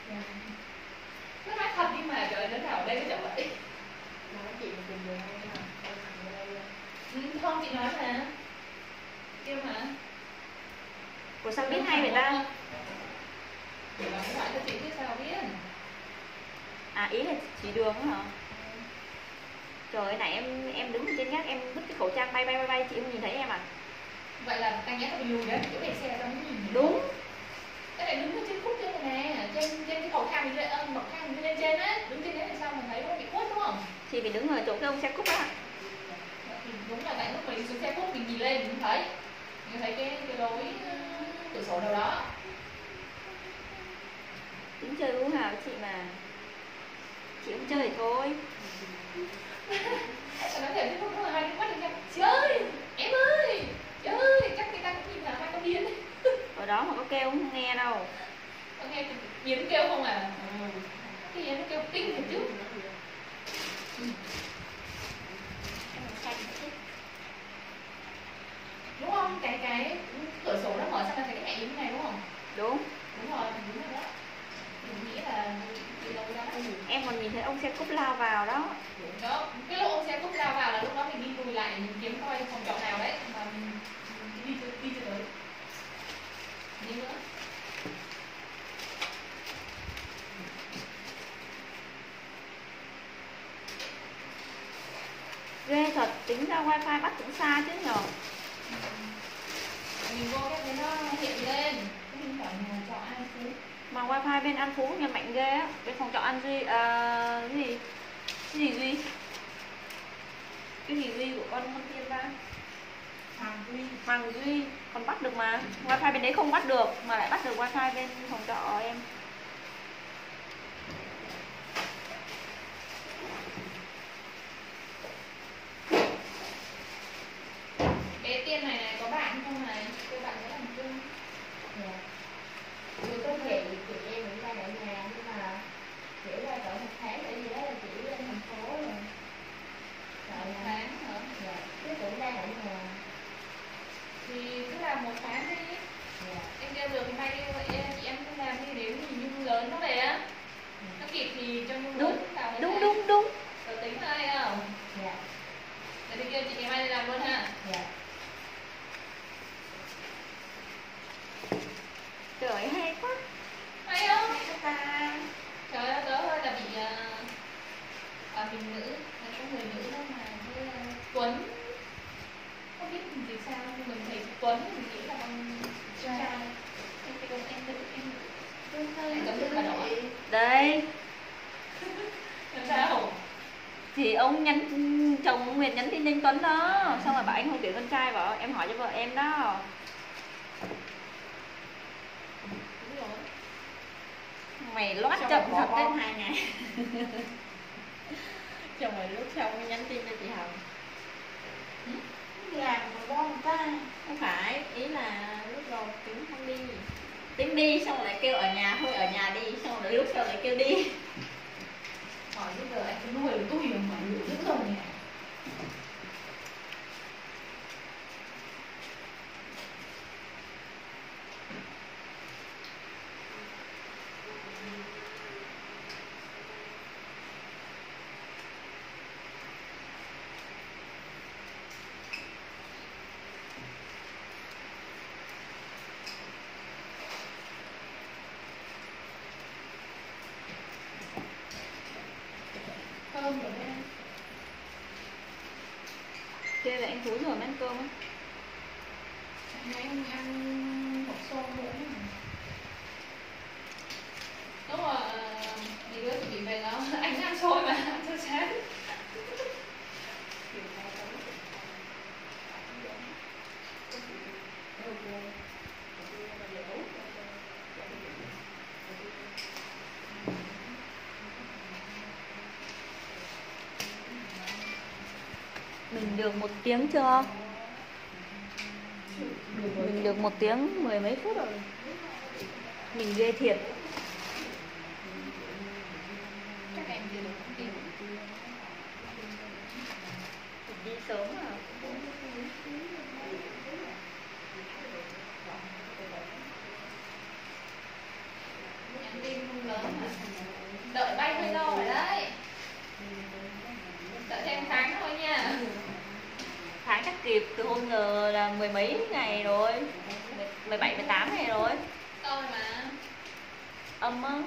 Nó nói thật nhưng mà trời đến nào ở đây mới chẳng vậy. Nói chị một tình người hay mà con thằng ở đây. Không chị nói mà. Kêu mà. Ủa sao biết hay vậy ta? Để bảo gọi cho chị chứ sao biết. À ý là chị Đường á hả? Trời ơi, nãy em đứng trên gác em vứt cái khẩu trang bay chị không nhìn thấy em à? Vậy là tăng nhát bị lùi đấy, chỗ kẹt xe đâu nhìn. Đúng. Cái này đứng ở trên khúc trên này nè, trên cái cầu thang mình lên, bậc thang mình lên trên á, đứng trên đấy thì sao mình thấy nó bị khuất đúng không? Chị phải đứng ở chỗ cái ông xe cúp á. Thì đúng là tại lúc mình xuống xe cút mình nhìn lên mình thấy, cái lối cửa sổ đâu đó. Tính chơi hú hào chị mà. Chị không chơi thì thôi. Sao nói thế không có hai đứa mắt nhau. Chị ơi, em ơi, trời ơi, chắc người ta cũng nhìn là hai con điên. Ở đó mà có kêu không nghe đâu. Con nghe biến kêu không à? Cái gì nó kêu kinh thật chứ. Đúng không? Cái cửa sổ nó mở sang là thấy cái mẹ như này đúng không? Đúng. Đúng rồi đó. Mình nghĩ là đi đâu ra. Em còn nhìn thấy ông xe cúp lao vào đó. Đúng đó. Cái lúc ông xe cúp lao vào là lúc đó mình đi lùi lại mình kiếm coi phòng trọ nào đấy mà mình đi chưa tới. Đi nữa. Ghê thật, tính ra wifi bắt cũng xa chứ nhờ. Mình vô cái nó hiện lên. Mình hỏi nhà trọ An Phú. Mà wifi bên An Phú nhà mạnh ghê á. Bên phòng trọ An Duy, cái gì? Cái gì Duy? Cái gì Duy của con Tiên ra? Hoàng Duy còn bắt được mà. Wifi bên đấy không bắt được mà lại bắt được wifi bên phòng trọ em. Cái Tiên này có bạn không này? Cô bạn có làm chung. Dạ. Chị có chị em cũng đang ở nhà nhưng mà chỉ là cỡ 1 tháng tại vì đó là chị lên thành phố rồi. Một tháng hả? Dạ, chứ cũng đang ở nhà. Thì cứ làm 1 tháng đi. Dạ. Em kêu được thì mai kêu vậy chị em không làm đi đến thì Nhung lớn nó về á. Nó kịp thì cho Nhung lớn vào một tháng. Đúng. Rồi tính thôi không? Dạ. Để đi kêu chị em mai đi làm luôn ha. Dạ. Trời ơi, hay quá. Hay không? Ta. Trời ơi, tớ hơi là bị mình nữ, là có người nữ đó mà với Tuấn. Không biết vì sao nhưng mình thấy Tuấn mình nghĩ là con trai. Em thấy con em nữ. Anh cấm được là đó. Đây. Làm sao? Thì ông chồng ông Nguyệt nhắn tin cho anh Tuấn đó. Xong rồi bảo anh không tuyển con trai, bảo em hỏi cho vợ em đó. Đúng rồi. Mày loát chậm thật đấy. 2 ngày. Chồng rồi lúc sau mới nhắn tin cho chị Hồng. Làm mà bon ta. Không phải, ý là lúc đầu tính không đi. Tính đi xong rồi lại kêu ở nhà, thôi ở nhà đi, xong rồi lúc sau lại kêu đi. Hỏi bây giờ anh cứ nuôi tôi mà dữ rồi nè. Cơm rồi đấy anh. Kia là anh Phú rồi mới ăn cơm á. Nãy anh ăn hộp xô nữa. Đúng rồi, mấy đứa chuẩn bị về đó. Anh ăn xôi mà, ăn xôi sáng. Mình được 1 tiếng chưa? Mình được 1 tiếng 10 mấy phút rồi. Mình ghê thiệt. Chắc em chưa được thông tin. từ hôm giờ là mười mấy ngày rồi, 17, 18 ngày rồi. Tôi mà Âm á.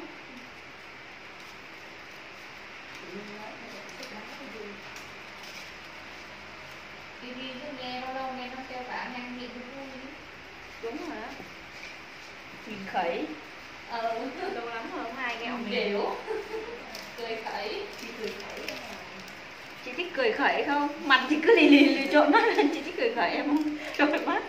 đi cứ nghe lâu lâu nghe nó kêu cả nhanh miệng vui. Đúng rồi đó. Nhìn khẩy. Lâu lắm rồi không ai nghe ông kiểu cười khẩy. Chị thích cười khẩy không? Mặt thì cứ lì lì trộn mắt lên, chị thích cười khẩy em không? Trộn mắt.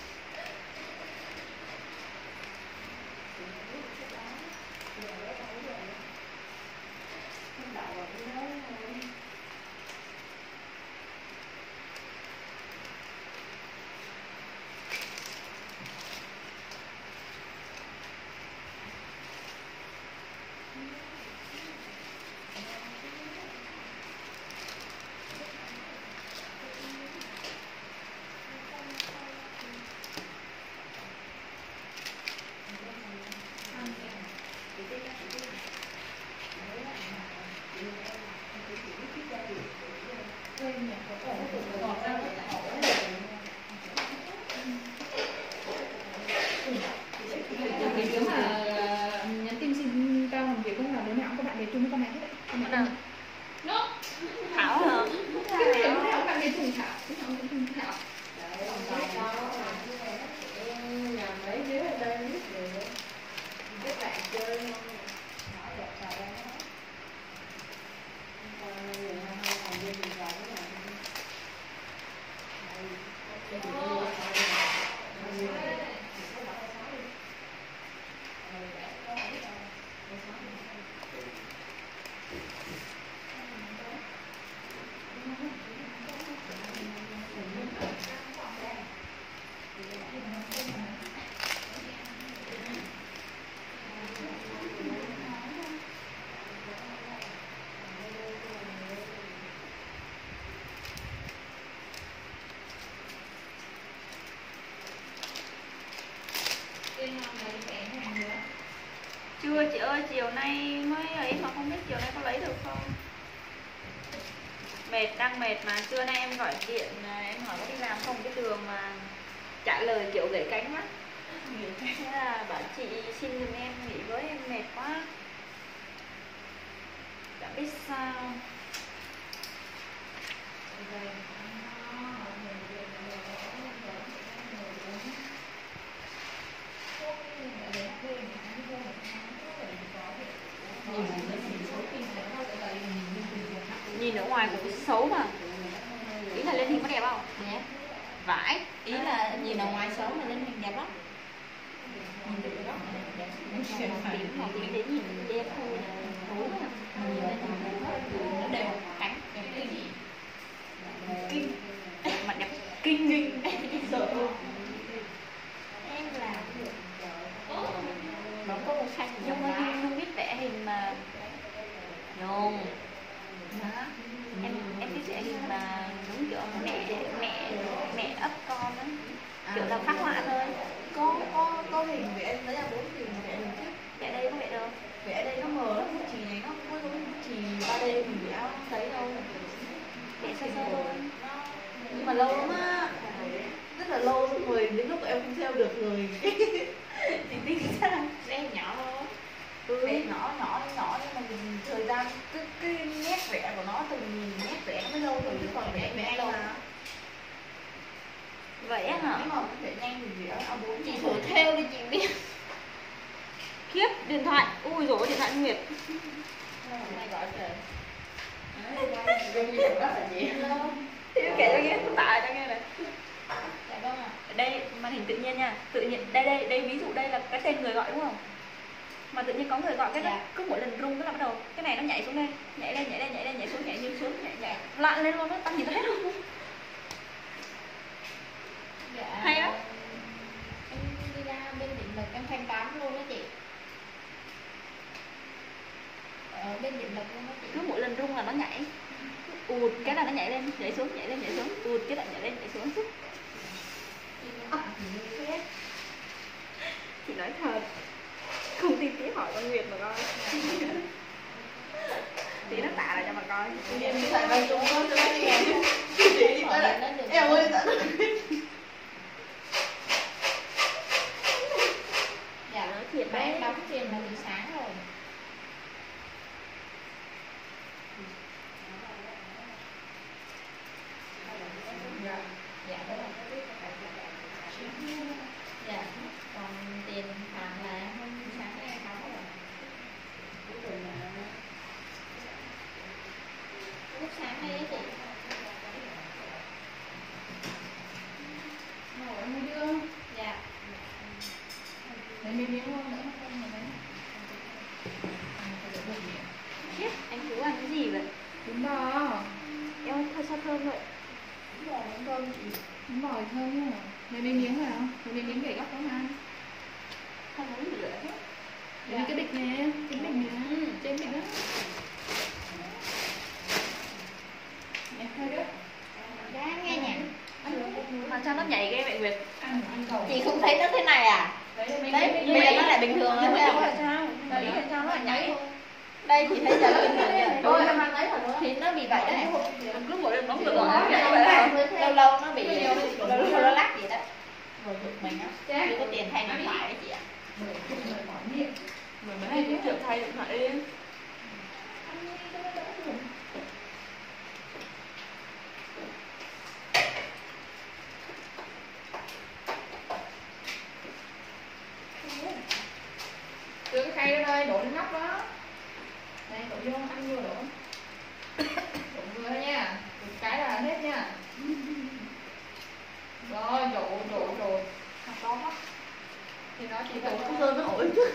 Nếu mà nhắn tin xin tao làm việc không là đứa nào cũng có bạn để chung với con này hết đấy. Con nào? Nó. Thảo hả? Thảo bạn để cùng Thảo, Thảo cũng cùng Thảo. Nhà mấy đứa ở đây biết được. Các bạn chơi không? Nói đẹp trời đó. Chưa chị ơi, chiều nay mới ấy mà không biết chiều nay có lấy được không. Mệt, đang mệt mà. Trưa nay em gọi điện, em hỏi có đi làm không, cái đường mà trả lời kiểu gãy cánh á. Thế là bảo chị xin giùm em nghỉ với, em mệt quá. Đã biết sao. Nhìn ở ngoài cũng xấu mà. Ý là lên hình có đẹp không? Đẹp. Vãi. Ý là nhìn ở ngoài xấu mà lên hình đẹp lắm. Nhìn từ góc này đẹp. Màu tím để nhìn đẹp thôi. Nhìn lên hình nó đều cánh đẹp cái gì. Kinh. Mặt đẹp kinh. Sợ luôn. Em là nó có màu xanh Nhung ơi, Nhung biết vẽ hình mà. Nhung. Em biết vẽ hình mà đúng kiểu mẹ ấp con á. Kiểu là phát họa thôi. Có hình vẽ đấy là 4 hình vẽ hình chứ. Vẽ đây có vẽ đâu. Vẽ đây nó mờ lắm, bút chì này nó không có giống bút chì 3D mình vẽ thấy đâu. Vẽ sơ sơ thôi. Nhưng mà lâu lắm á, rất là lâu rồi, đến lúc em không theo được rồi thì tính sao vẽ nhỏ thôi, vẽ nhỏ nhưng mà mình thời gian cái nét vẽ của nó từng nét vẽ nó mới lâu rồi, chứ còn vẽ lâu mà. Vậy á hả? Nếu mà vẽ nhanh thì vẽ A4 chị thử theo đi chị biết. Khiếp, điện thoại. Ui dồi, điện thoại Nguyệt. Mày gọi trời. Kể cho nghe, tải cho nghe này. Dạ vâng ạ. Đây màn hình tự nhiên nha, tự nhiên đây ví dụ đây là cái tên người gọi đúng không? Mà tự nhiên có người gọi cái đó, cứ mỗi lần rung cái là bắt đầu cái này nó nhảy xuống đây, nhảy lên, nhảy xuống, nhảy loạn lên luôn đó, tao nhìn thấy không? Dạ. Hay đó. Em đi ra bên điện lực em thanh toán luôn đó chị. Ở bên điện lực luôn đó chị. Cứ mỗi lần rung là nó nhảy, ụt cái là nó nhảy lên, nhảy xuống, ụt cái là nhảy lên, nhảy xuống. Chị nói thật, không tin tí hỏi con Nguyệt mà coi. Tí nó tạ lại cho mà coi. Em ơi, thơm vậy. Bún bò thì thơm nhá. Lấy mấy miếng vào, lấy miếng để góc đó mà. Không muốn gì nữa hết. Lấy cái bịch nè, cái bịch nè, trên bịch đó. Nè, hơi đó. Đáng nghe nhỉ. Mà sao nó nhảy ghê vậy Nguyệt? Ăn cầu. Chị không thấy nó thế này à? Đấy, bây giờ nó lại bình thường Nhưng hơn mà ý không? là sao? Mà ý là sao nó lại nhảy? Đây thì thấy giờ nó bình thường rồi. Ôi, em ăn đấy Thì nó bị vậy đấy. mình cứ ngồi lên nóng được rồi nhảy vậy hả? Lâu lâu nó bị lâu nó lắc vậy đó. Rồi giật mình á. Chưa có tiền thay điện thoại đấy chị ạ. Mình mới hay giới thiệu thay điện thoại đi. Đưa cái khay đó đây, đổ lên nóc đó. Đây, đổ vô, ăn vô đổ. Đổ vừa thôi nha. Một cái là hết nha. Rồi, đổ. To quá. Thì nó chỉ Đổ cần không rơi nó ổi chứ.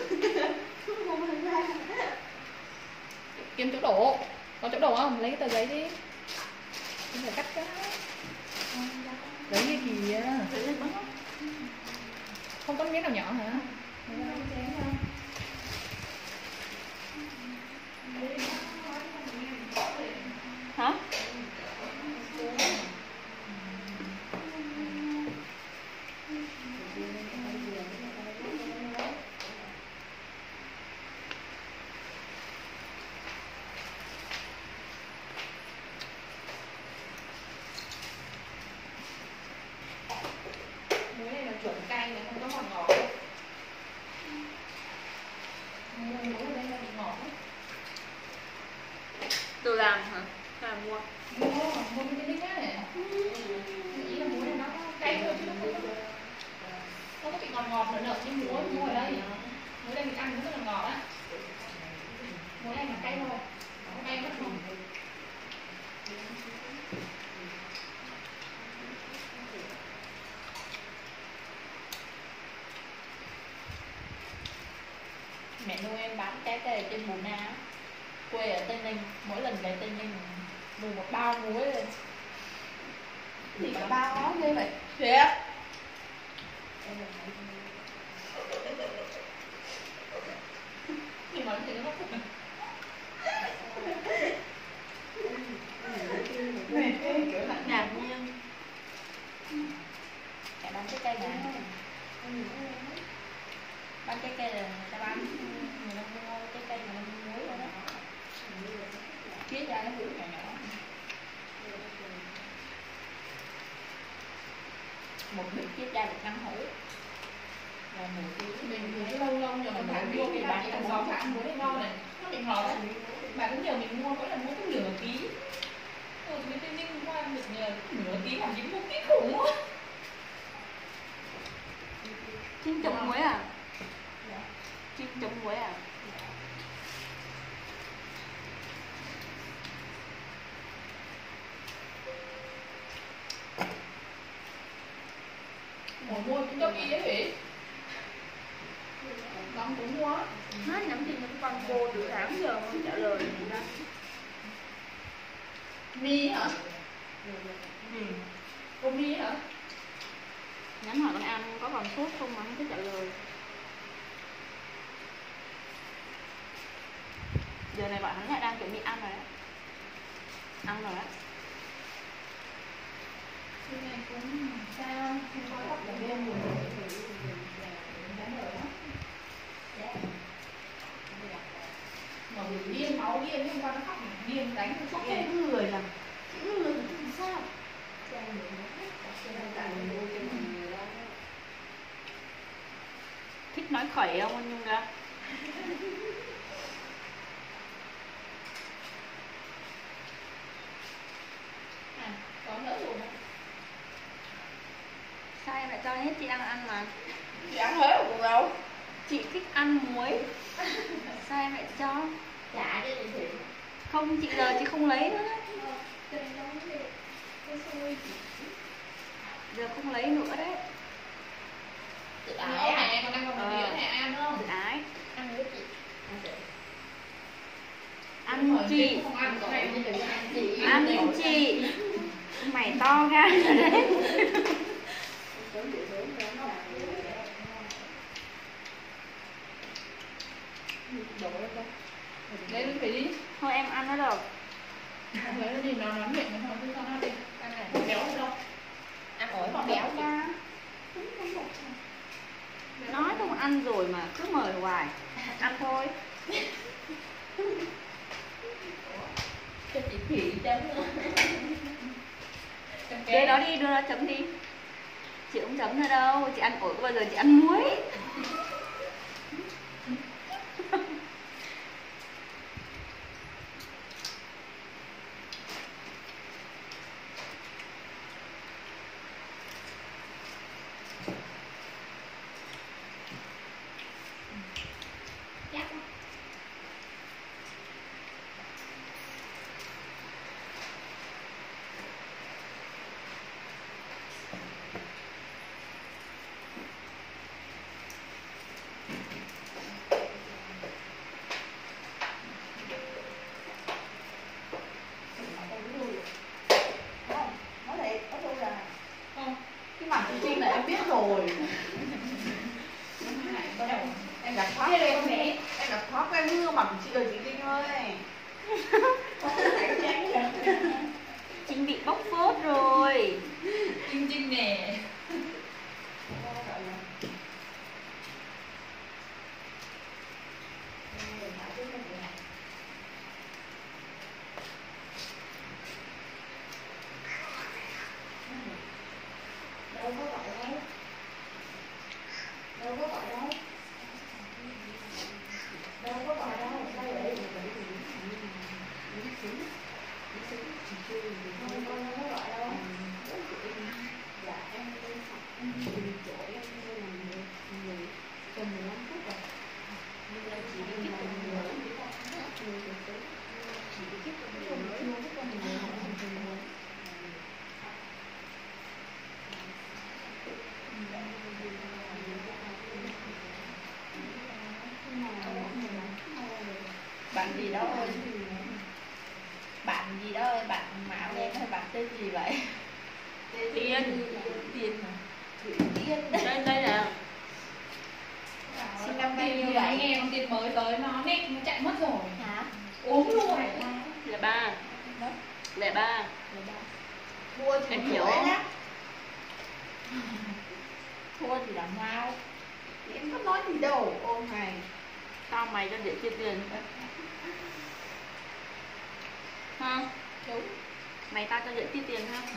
kiếm chỗ đổ. Có chỗ đổ không? Lấy cái tờ giấy đi. Không phải cắt cái. Lấy cái kìa. Không có miếng nào nhỏ hả? Hả? Muối này là chuẩn cay này, không có ngọt ngọt đâu. Muối ở đây là bị ngọt ấy. Tự làm hả? Hay là mua? Mua cái đít này. Ý là muối này nó cay thôi chứ nó không có bị ngọt ngọt nữa đâu. Nhưng muối ở đây. Muối đây mình ăn rất là ngọt á. Muối này là cay thôi. Cay rất ngọt. Mẹ nuôi em bán trái cây ở trên Bù Na á. Quê ở Tây Ninh, mỗi lần về Tây Ninh mua một bao muối lên. Thì cả bao nó như vậy. Thiệt. Nhưng mà thì nó không Kiểu là ngạc nhiên. Mẹ bán trái cây này. Bán trái cây là người ta bán người ta mua trái cây người ta mua muối rồi đó. Chia ra nó hữu nhỏ nhỏ. Một bịch chia ra được 5 hũ. Là 10 kg. mình cứ lâu lâu rồi mình phải mua cái bán trong 6 tháng muối này ngon này, nó bị ngọt đấy. Bà cũng nhờ mình mua, mỗi lần mua cái nửa ký. Rồi mình Tây Ninh qua được nhờ nửa ký làm gì mua ký khủng quá. Chim trộn muối à? Chim trộn muối à? Ủa mua cái cho y đấy hỉ? Đóng cũng mua. Nó nhắn tin cho cái con cô từ sáng giờ không trả lời gì ra. Mi hả? Cô Mi hả? Nhắn hỏi con An có còn sốt không mà không thích trả lời. Giờ này bọn hắn lại đang chuẩn bị ăn rồi đấy. Ăn rồi đấy. Cái này cũng sao? Không có tóc là đen rồi. Mà bị điên, máu điên, hôm qua nó khóc điên đánh nó Không điên. có người làm. Chị người thì sao? Thích nói khẩy không anh Nhung ra? À, có nữa rồi đó. Sao em lại cho hết chị đang ăn mà? Chị ăn hết rồi đâu. Chị thích ăn muối. Sao em lại cho? Trả cho chị. Không, chị giờ chị không lấy nữa. Giờ không lấy nữa đấy. Tự Nhớ ái à? này, còn đang còn một đĩa này ăn không? Tự ái. Ăn với chị. Ăn chị. Không ăn, còn này Ăn chị. Ăn chị. to gan rồi đấy. Lấy mình phải đi. Thôi em ăn nó được. Lấy nó đi, nó nóng miệng nó thôi, cứ cho nó đi. Ăn này, béo đâu. Ăn ổi còn béo Ra. Nói không ăn rồi mà cứ mời hoài. Ăn thôi. cho chị Thủy chấm nữa. Đưa nó đi, đưa nó chấm đi. Chị không chấm nữa đâu, chị ăn ổi có bao giờ chị ăn muối. Cái mặt chị Trinh là em biết rồi. Em gặp thoát em gặp thoát cái hư mặt của chị rồi chị Trinh ơi. Trinh bị bóc phốt rồi. Trinh nè. Đâu có gọi đâu. Đâu có gọi đâu. Đâu có gọi đâu. Sao vậy? Không, con đâu có gọi đâu. Dạ em lên sạch, em tìm chỗ em làm người gần 15 phút rồi. Bây giờ chị đi làm người chị đi kiếp của người chưa có con người không tìm người. Bạn gì đó ơi. Bạn gì đó ơi, bạn mạo em hay bạn tên gì vậy? Tiên. Tiên hả? Tiên. Đây là Sinh năm bao nhiêu vậy? Nghe con Tiên mới tới nó nét nó chạy mất rồi. hả? Uống luôn. Là ba. Là ba. Thua thì Em hiểu. Thua thì làm sao? Em có nói gì đâu, ôm này. Sao mày cho để chia tiền? Ha? Đúng. Mày tao cho dễ chia tiền ha?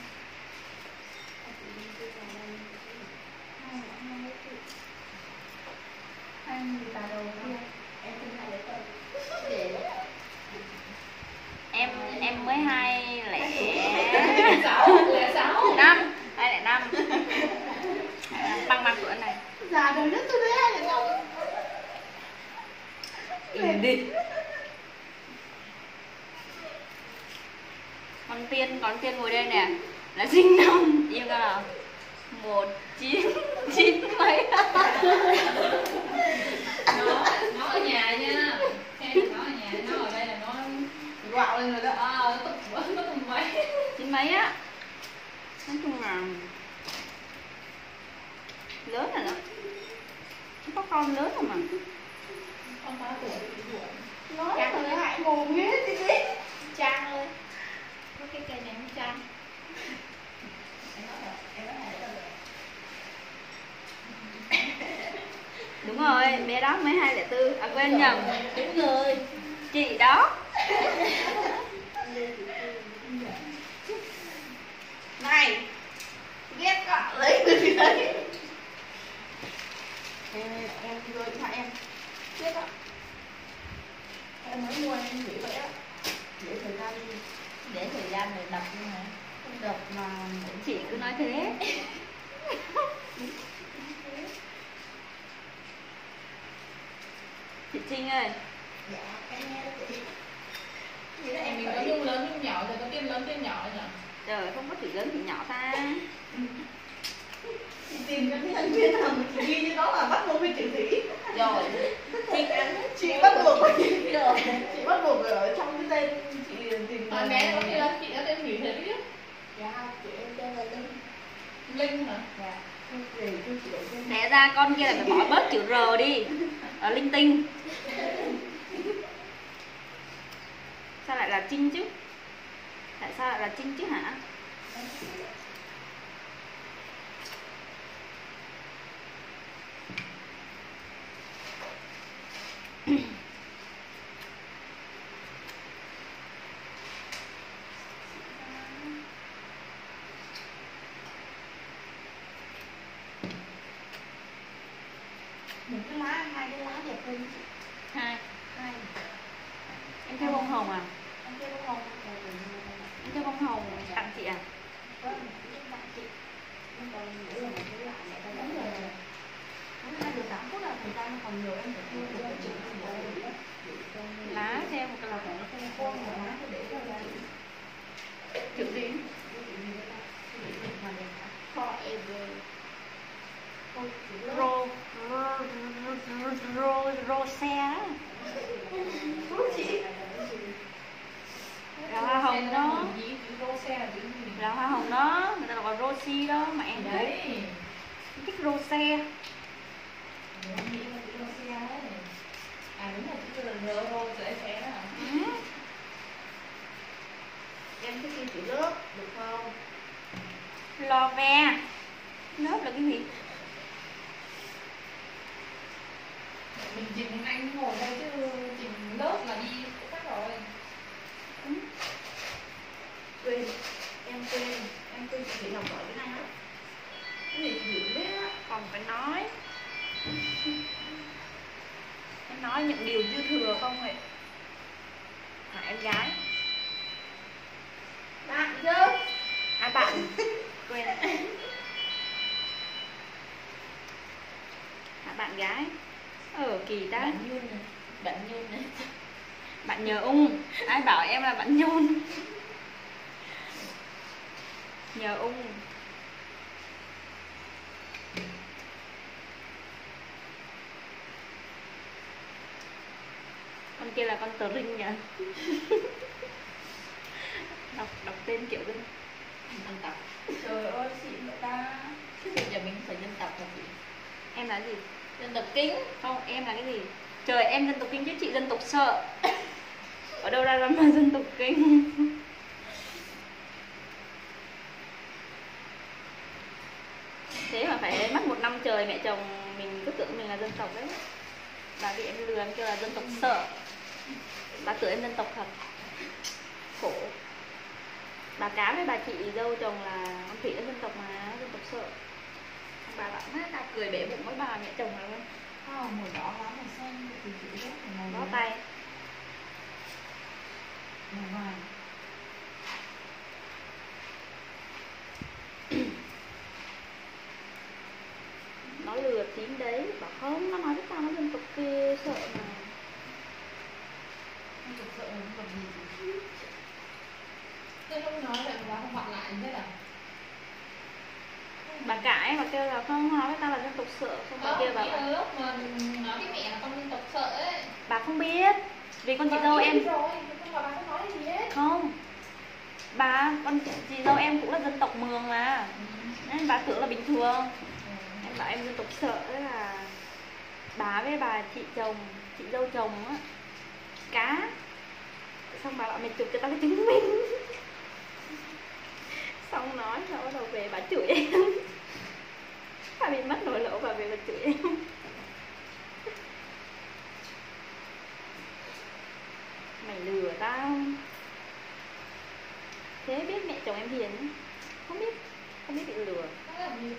Ăn gì bà đầu kia? Em xin hai để tôi. Em mới 6 205 băng mặt của anh này. Già đời đất tôi đấy ai lại không? Im đi. Con Tiên ngồi đây nè, là sinh năm yêu ra nào 1990 mấy. Nó ở nhà nha. Nó ở nhà, nó ở đây là nó quạo lên rồi đó. Nó tùng mấy. 9 mấy á. Nói chung là lớn rồi đó. Có con lớn rồi mà. Con 3 tuổi. Nói Trang rồi hại mồm ghê tí tí. Trang ơi. Có cái cây này không Trang? Em nói là để tôi. Đúng rồi, bé đó mới 204. À quên nhầm. Đúng rồi. Chị đó. Này. Ghét cả lấy từ gì đấy. Em đưa điện thoại em. Ghét á. Em mới mua em nghĩ vậy á. Để thời gian đi. Để thời gian để đọc như hả? Không đọc mà Chị cứ nói thế. Chị Trinh ơi. Dạ, em nghe đó chị. nghĩ là em mình có nhung lớn nhung nhỏ rồi, có Tiên lớn Tiên nhỏ rồi nhỉ? Trời, không có chị lớn chị nhỏ ta. Chị tìm cái thành viên nào mà chị ghi như đó là bắt buộc phải chữ thủy. Rồi. Chị bắt buộc phải chị bắt buộc phải ở trong cái tên chị tìm. Bé có khi là chị đã tên Thủy thế chứ? Dạ, chị Linh hả? Dạ. Về tôi chỉ để trên Lẽ ra con kia là phải bỏ bớt chữ R đi. Ở linh tinh. Sao lại là Trinh chứ? Tại sao lại là Trinh chứ hả? Một cái lá, hai cái lá đẹp hơn. Hai. Hai. Em theo bông hồng à? Em kêu bông hồng. Em theo bông hồng tặng chị à? Vâng, tặng chị. Nhưng còn mỗi lần cái lại mẹ ta đúng rồi. 2-8 phút là thời gian còn nhiều, em phải thu được cái chữ Lá theo một cái lá. con của má tôi để cho ra Chữ gì? forever. Rô xe á. Là hoa hồng đó. Là hoa hồng đó, người ta đọc là Rosie đó mà em thích. Đấy. Thích rose. Em nghĩ là chữ rose đấy. À đúng rồi, chữ rose chữ xe đó hả? Em thích chữ lớp được không? Love. Lớp là cái gì? Mình chỉnh anh ngồi đây chứ chỉnh lớp là đi khác rồi. Quên, em quên chị học giỏi cái này á. Cái gì chị biết á. Còn phải nói. Em nói những điều dư thừa không vậy? Là em gái. Bạn chứ. À bạn. Quên. À bạn gái. Kỳ ta. Bạn Nhung này. Bạn Nhung này. Bạn nhờ ung. Ai bảo em là bạn nhôn? Nhờ ung. Con kia là con tờ rinh nhỉ? Đọc tên kiểu Vinh. Dân tộc. Trời ơi, xịn vậy ta. Thế bây giờ mình phải dân tộc là gì? Em là gì? Dân tộc Kính. Không, em là cái gì? Trời, em dân tộc Kinh chứ chị dân tộc Sợ. Ở đâu ra mà dân tộc Kinh? Thế mà phải mất 1 năm trời mẹ chồng mình cứ tưởng mình là dân tộc đấy. Bà bị em lừa, em kêu là dân tộc Sợ. Bà tưởng em dân tộc thật. Khổ. Bà Cá với bà chị dâu chồng là con Thủy là dân tộc mà, dân tộc Sợ. Bà bảo ta cười bể bụng với bà mẹ chồng là luôn. Màu đỏ lá màu xanh thì chữ rất là màu Bó tay. màu vàng. Nó lừa tím đấy, bảo không, nó nói với tao nó dân tộc kia Sợ mà. Dân tộc Sợ là dân tộc gì? Thế lúc nói lại bà không bạn lại thế à? Bà cãi, bà kêu là không, nói với tao là dân tộc Sợ. Xong bà kia bà bảo lúc mà nói với mẹ là con dân tộc Sợ ấy. bà không biết. Vì con chị dâu em rồi, nhưng mà bà không nói gì hết. không. Con chị dâu em cũng là dân tộc Mường mà. Nên bà tưởng là bình thường. Em bảo em dân tộc Sợ, tức là bà với bà chị dâu chồng á, Cá. Xong bà bảo mày chụp cho tao cái chứng minh. Xong nói, xong bắt đầu về bà chửi em. Bà bị mất nổi lỗ, bà về bà chửi em. Mày lừa tao. Thế biết mẹ chồng em hiền. Không biết bị lừa. Đó là gì?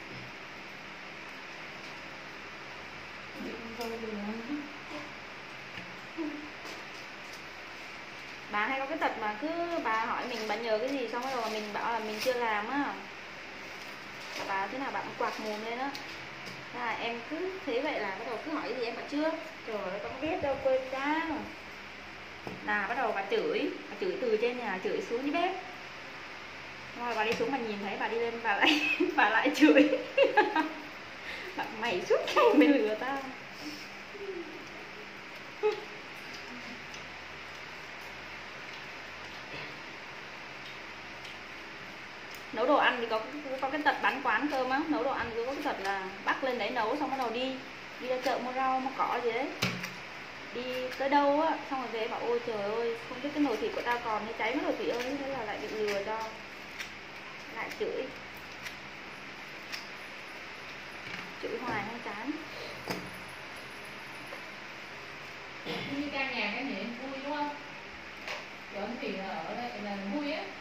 Bà hay có cái tật mà cứ bà hỏi mình bà nhờ cái gì xong rồi mình bảo là mình chưa làm á. Bà thế nào bà cũng quạt mồm lên á. Thế là em cứ thế vậy là bắt đầu cứ hỏi cái gì em bảo chưa. Trời ơi con biết đâu quên sao. Là bắt đầu bà chửi từ trên nhà chửi xuống dưới bếp. Rồi bà đi xuống bà nhìn thấy bà đi lên bà lại chửi. Bà mày suốt ngày mày lừa tao. nấu đồ ăn thì có cái tật bán quán cơm á, nấu đồ ăn cứ có cái tật là bắt lên đấy nấu xong bắt đầu đi ra chợ mua rau mua cỏ gì đấy, đi tới đâu á xong rồi về bảo ôi trời ơi không biết cái nồi thịt của tao còn hay cháy mất nồi thịt ơi, thế là lại bị lừa cho, lại chửi hoài không chán. Như ca nhạc cái nhỉ vui đúng không? Giống thì là ở đây là vui á.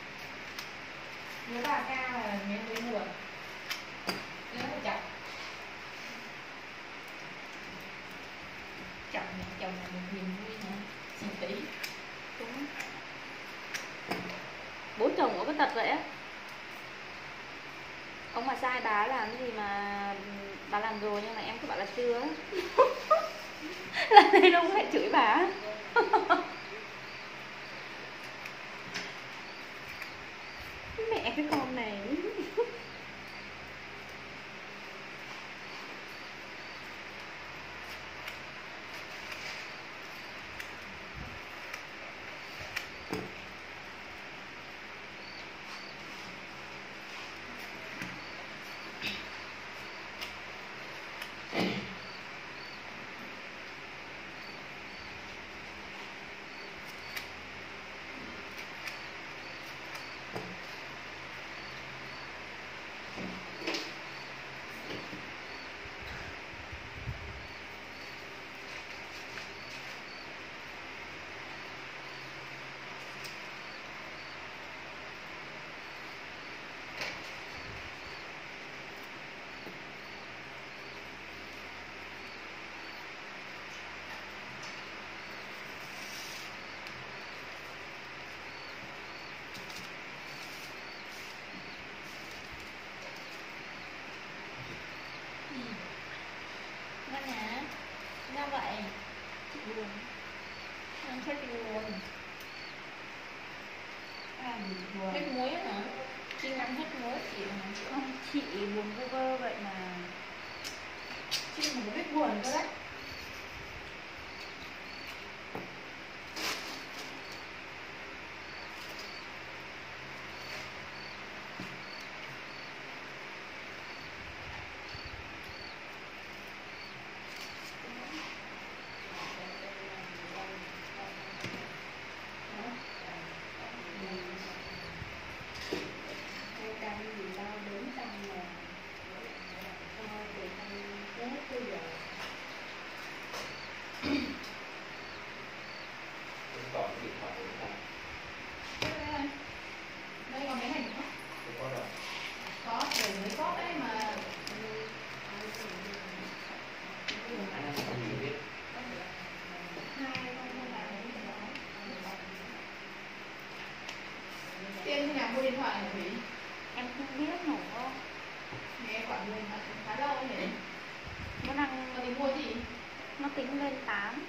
Nếu bà ca là nghe vui buồn. Nó phải chọc. Chồng là một niềm vui hả? Xì tí. Đúng. Bố chồng có cái tật vậy á. Ông mà sai bà làm cái gì mà bà làm rồi nhưng mà em cứ bảo là chưa á. Là đây đâu phải chửi bà. Mẹ cái con này. Sao vậy? Chị buồn. Em thấy chị buồn. Buồn. Hết muối hả? Chị ăn hết muối chị hả? Không, chị buồn vô vơ vậy mà. Chị không có biết buồn cơ đấy. Còn cái điện thoại của chúng ta. Đây còn cái này nữa. Không có rồi. Có, để mới có đấy mà. Không nhiều biết. Tiên khi nào mua điện thoại hả Thủy? Em không biết nữa. Nghe quản mua điện thoại khá lâu nhỉ? Nó đang Còn thì mua gì? nó tính lên 8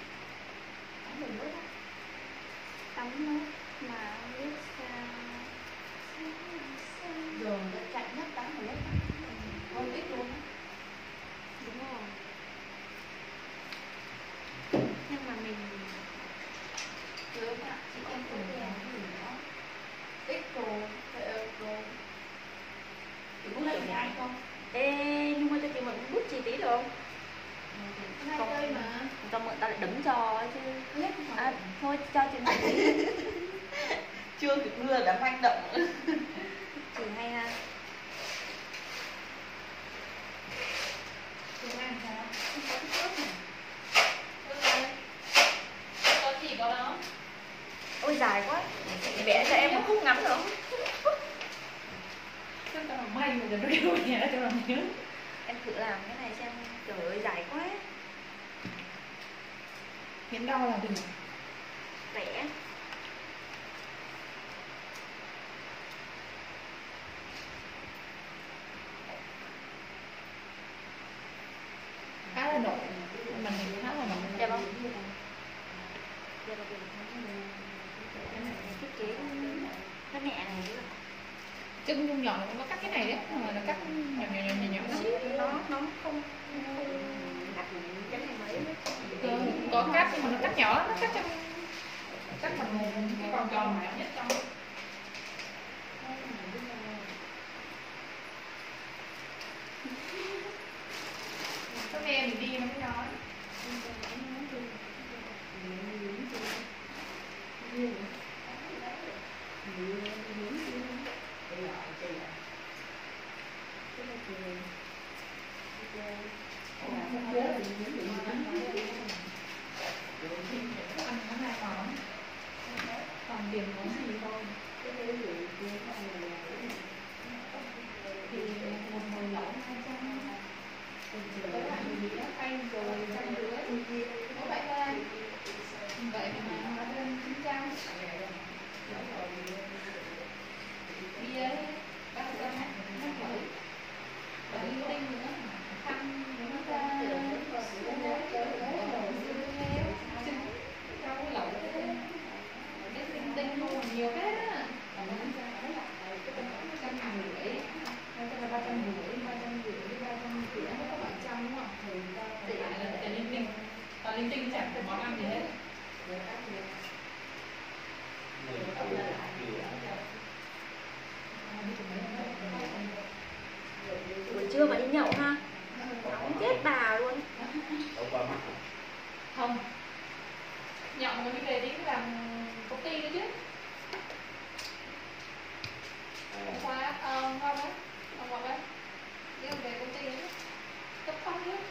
nước mà biết sao Giờ đã chạy nhất 8 lớp. Con ít luôn á. đúng rồi, nhưng mà mình Được ạ, chị em cùng làm cái gì đó. Ít rồi, rồi. Chị muốn lấy ai không? ê nhưng mà cho chị mượn bút chi tí được không? Hai cây mà. Tao mượn tao lại đấm cho chứ. Hết À, thôi cho chị mượn tí. chưa kịp mưa đã manh động. Chị hay ha. Chị ăn sao? Không có cái cướp này. Có gì có đó. Ôi dài quá. Chị vẽ cho em một khúc ngắn được không? Chắc tao làm may mà giờ nó kêu nhà cho làm nhớ. Em thử làm cái này xem. Trời ơi dài quá. Miễn đo là được. Vẽ. Khá là nổi. Màn hình khá là nổi. Đẹp không? Đẹp không? Cái này thiết kế nó nhẹ này. Chân nhung nhọn nó cũng có cắt cái này đấy, mà nó cắt nhỏ Nó không cắt cái này mấy. có cắt nhưng mà nó cắt nhỏ, nó cắt trong cắt bằng một cái vòng tròn nhỏ nhất trong. trưa mà đi nhậu ha. Nóng chết bà luôn. Đâu qua mắt hả? Không. Nhậu rồi mới về đi làm công ty nữa chứ. Hôm qua, hôm qua đấy. Hôm qua đấy. Đi về công ty nữa. Cấp phong nữa.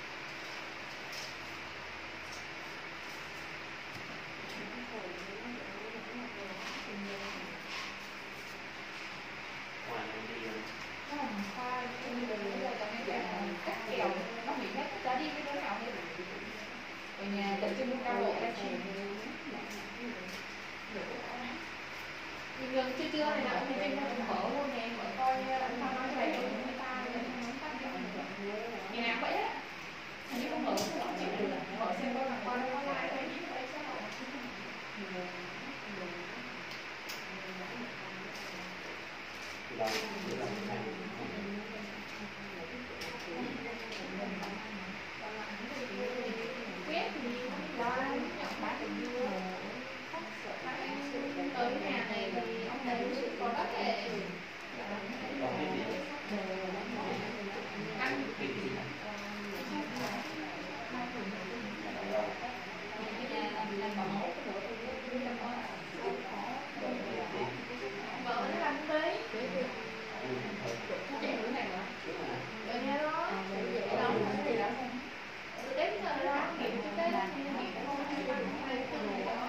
Ngoài này đi rồi. Nó làm khoai, bây giờ cho nên là cắt kèo, nó bị hết giá đi cái đứa nào hết. Ở nhà tập trung cao độ ra chi. Bình thường trưa này nào cũng đi mở luôn nè, mở coi ăn sao nói về người ta ngày nào vậy á. Nhưng không mở cũng không chịu được, mở xem coi là con nó có lại hay như vậy sao. Đâu, đi làm cái này. Quét thì ra nhận bán được dưa. Tới nhà này thì ông này có đất để Còn cái gì? ăn Cái gì hả? làm bảo mẫu vợ nó làm đấy chạy bữa này mà ở nhà đó đó là gì đó đến giờ đó nghiệm cái đấy nghiệm không hay ăn hay cái này đó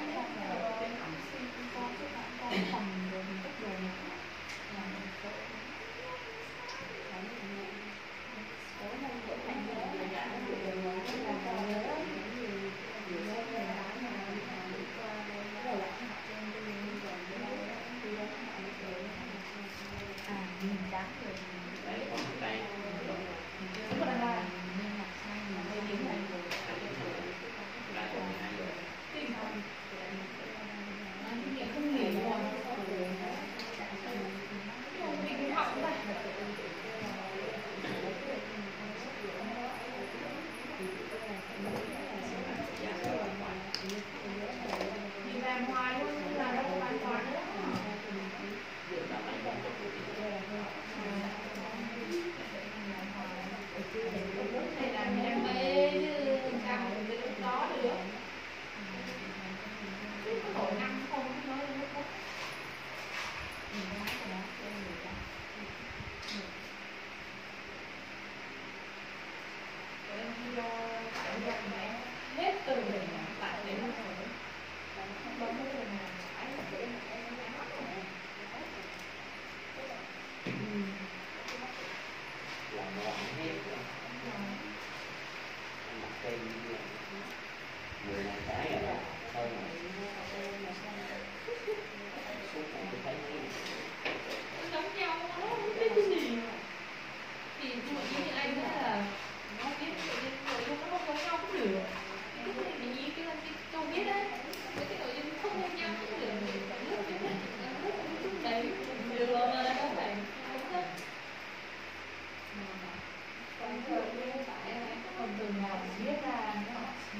Đấy, có một tay. đúng rồi là Lại còn 12 giờ. không hiểu rồi mình học vậy mình làm hoài luôn là đâu có làm hoài nữa này làm đam mê chứ sao mình cái lúc đó được có tội ăn không nói lúc đó em đi lo phải dặn mẹ hết từ mình lại đến rồi không bấm cái đường nào phải để em ăn Làm hết. Ăn mặc cây như vậy. Người này trái rồi đó. Thôi mà. Suốt ngày tôi thấy giống nhau nó không biết cái gì thì nhưng mà như anh nói là nó biết nội dung nó không giống nhau cũng được cái này mình nghĩ cái câu viết đấy với cái nội dung không giống nhau cũng được mình phải lướt cái này đấy được mà đâu phải đúng không còn từ nào viết ra nó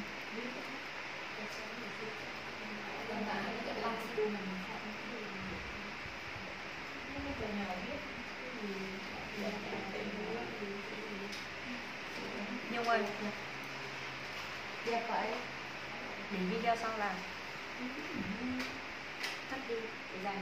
còn tại nó sẽ lăng từ mình từ nào viết Nhung ơi, đẹp vậy. Để video xong làm. Tắt đi để dành.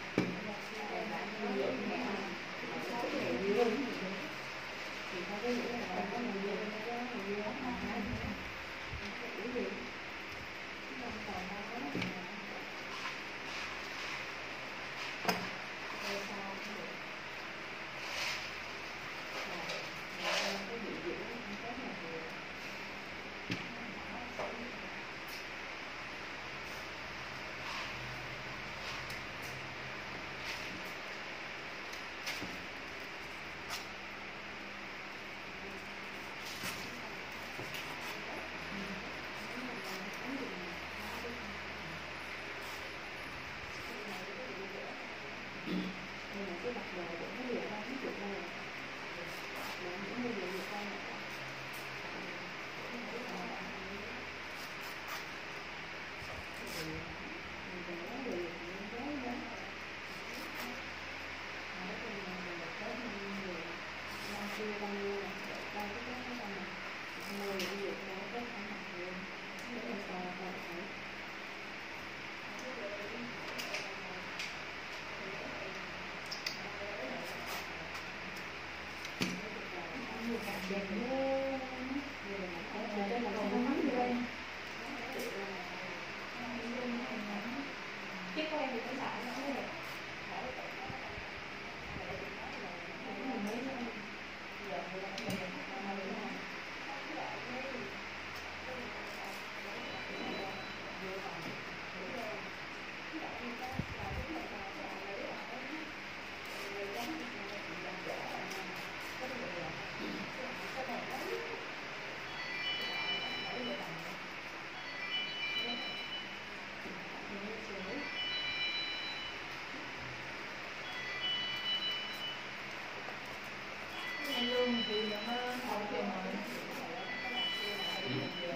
Thì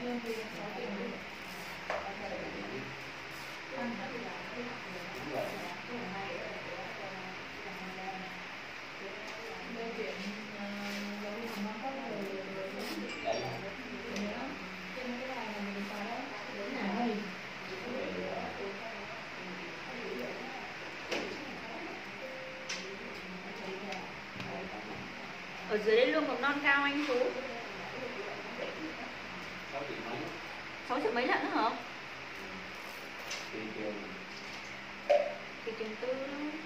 lương thì 6 triệu rưỡi. Đây chuyện giống như nó có rồi trên cái này là mình có đến này. Ở dưới đây lương mầm non cao anh chú? 6 triệu mấy lận nữa hả? Thị trường tư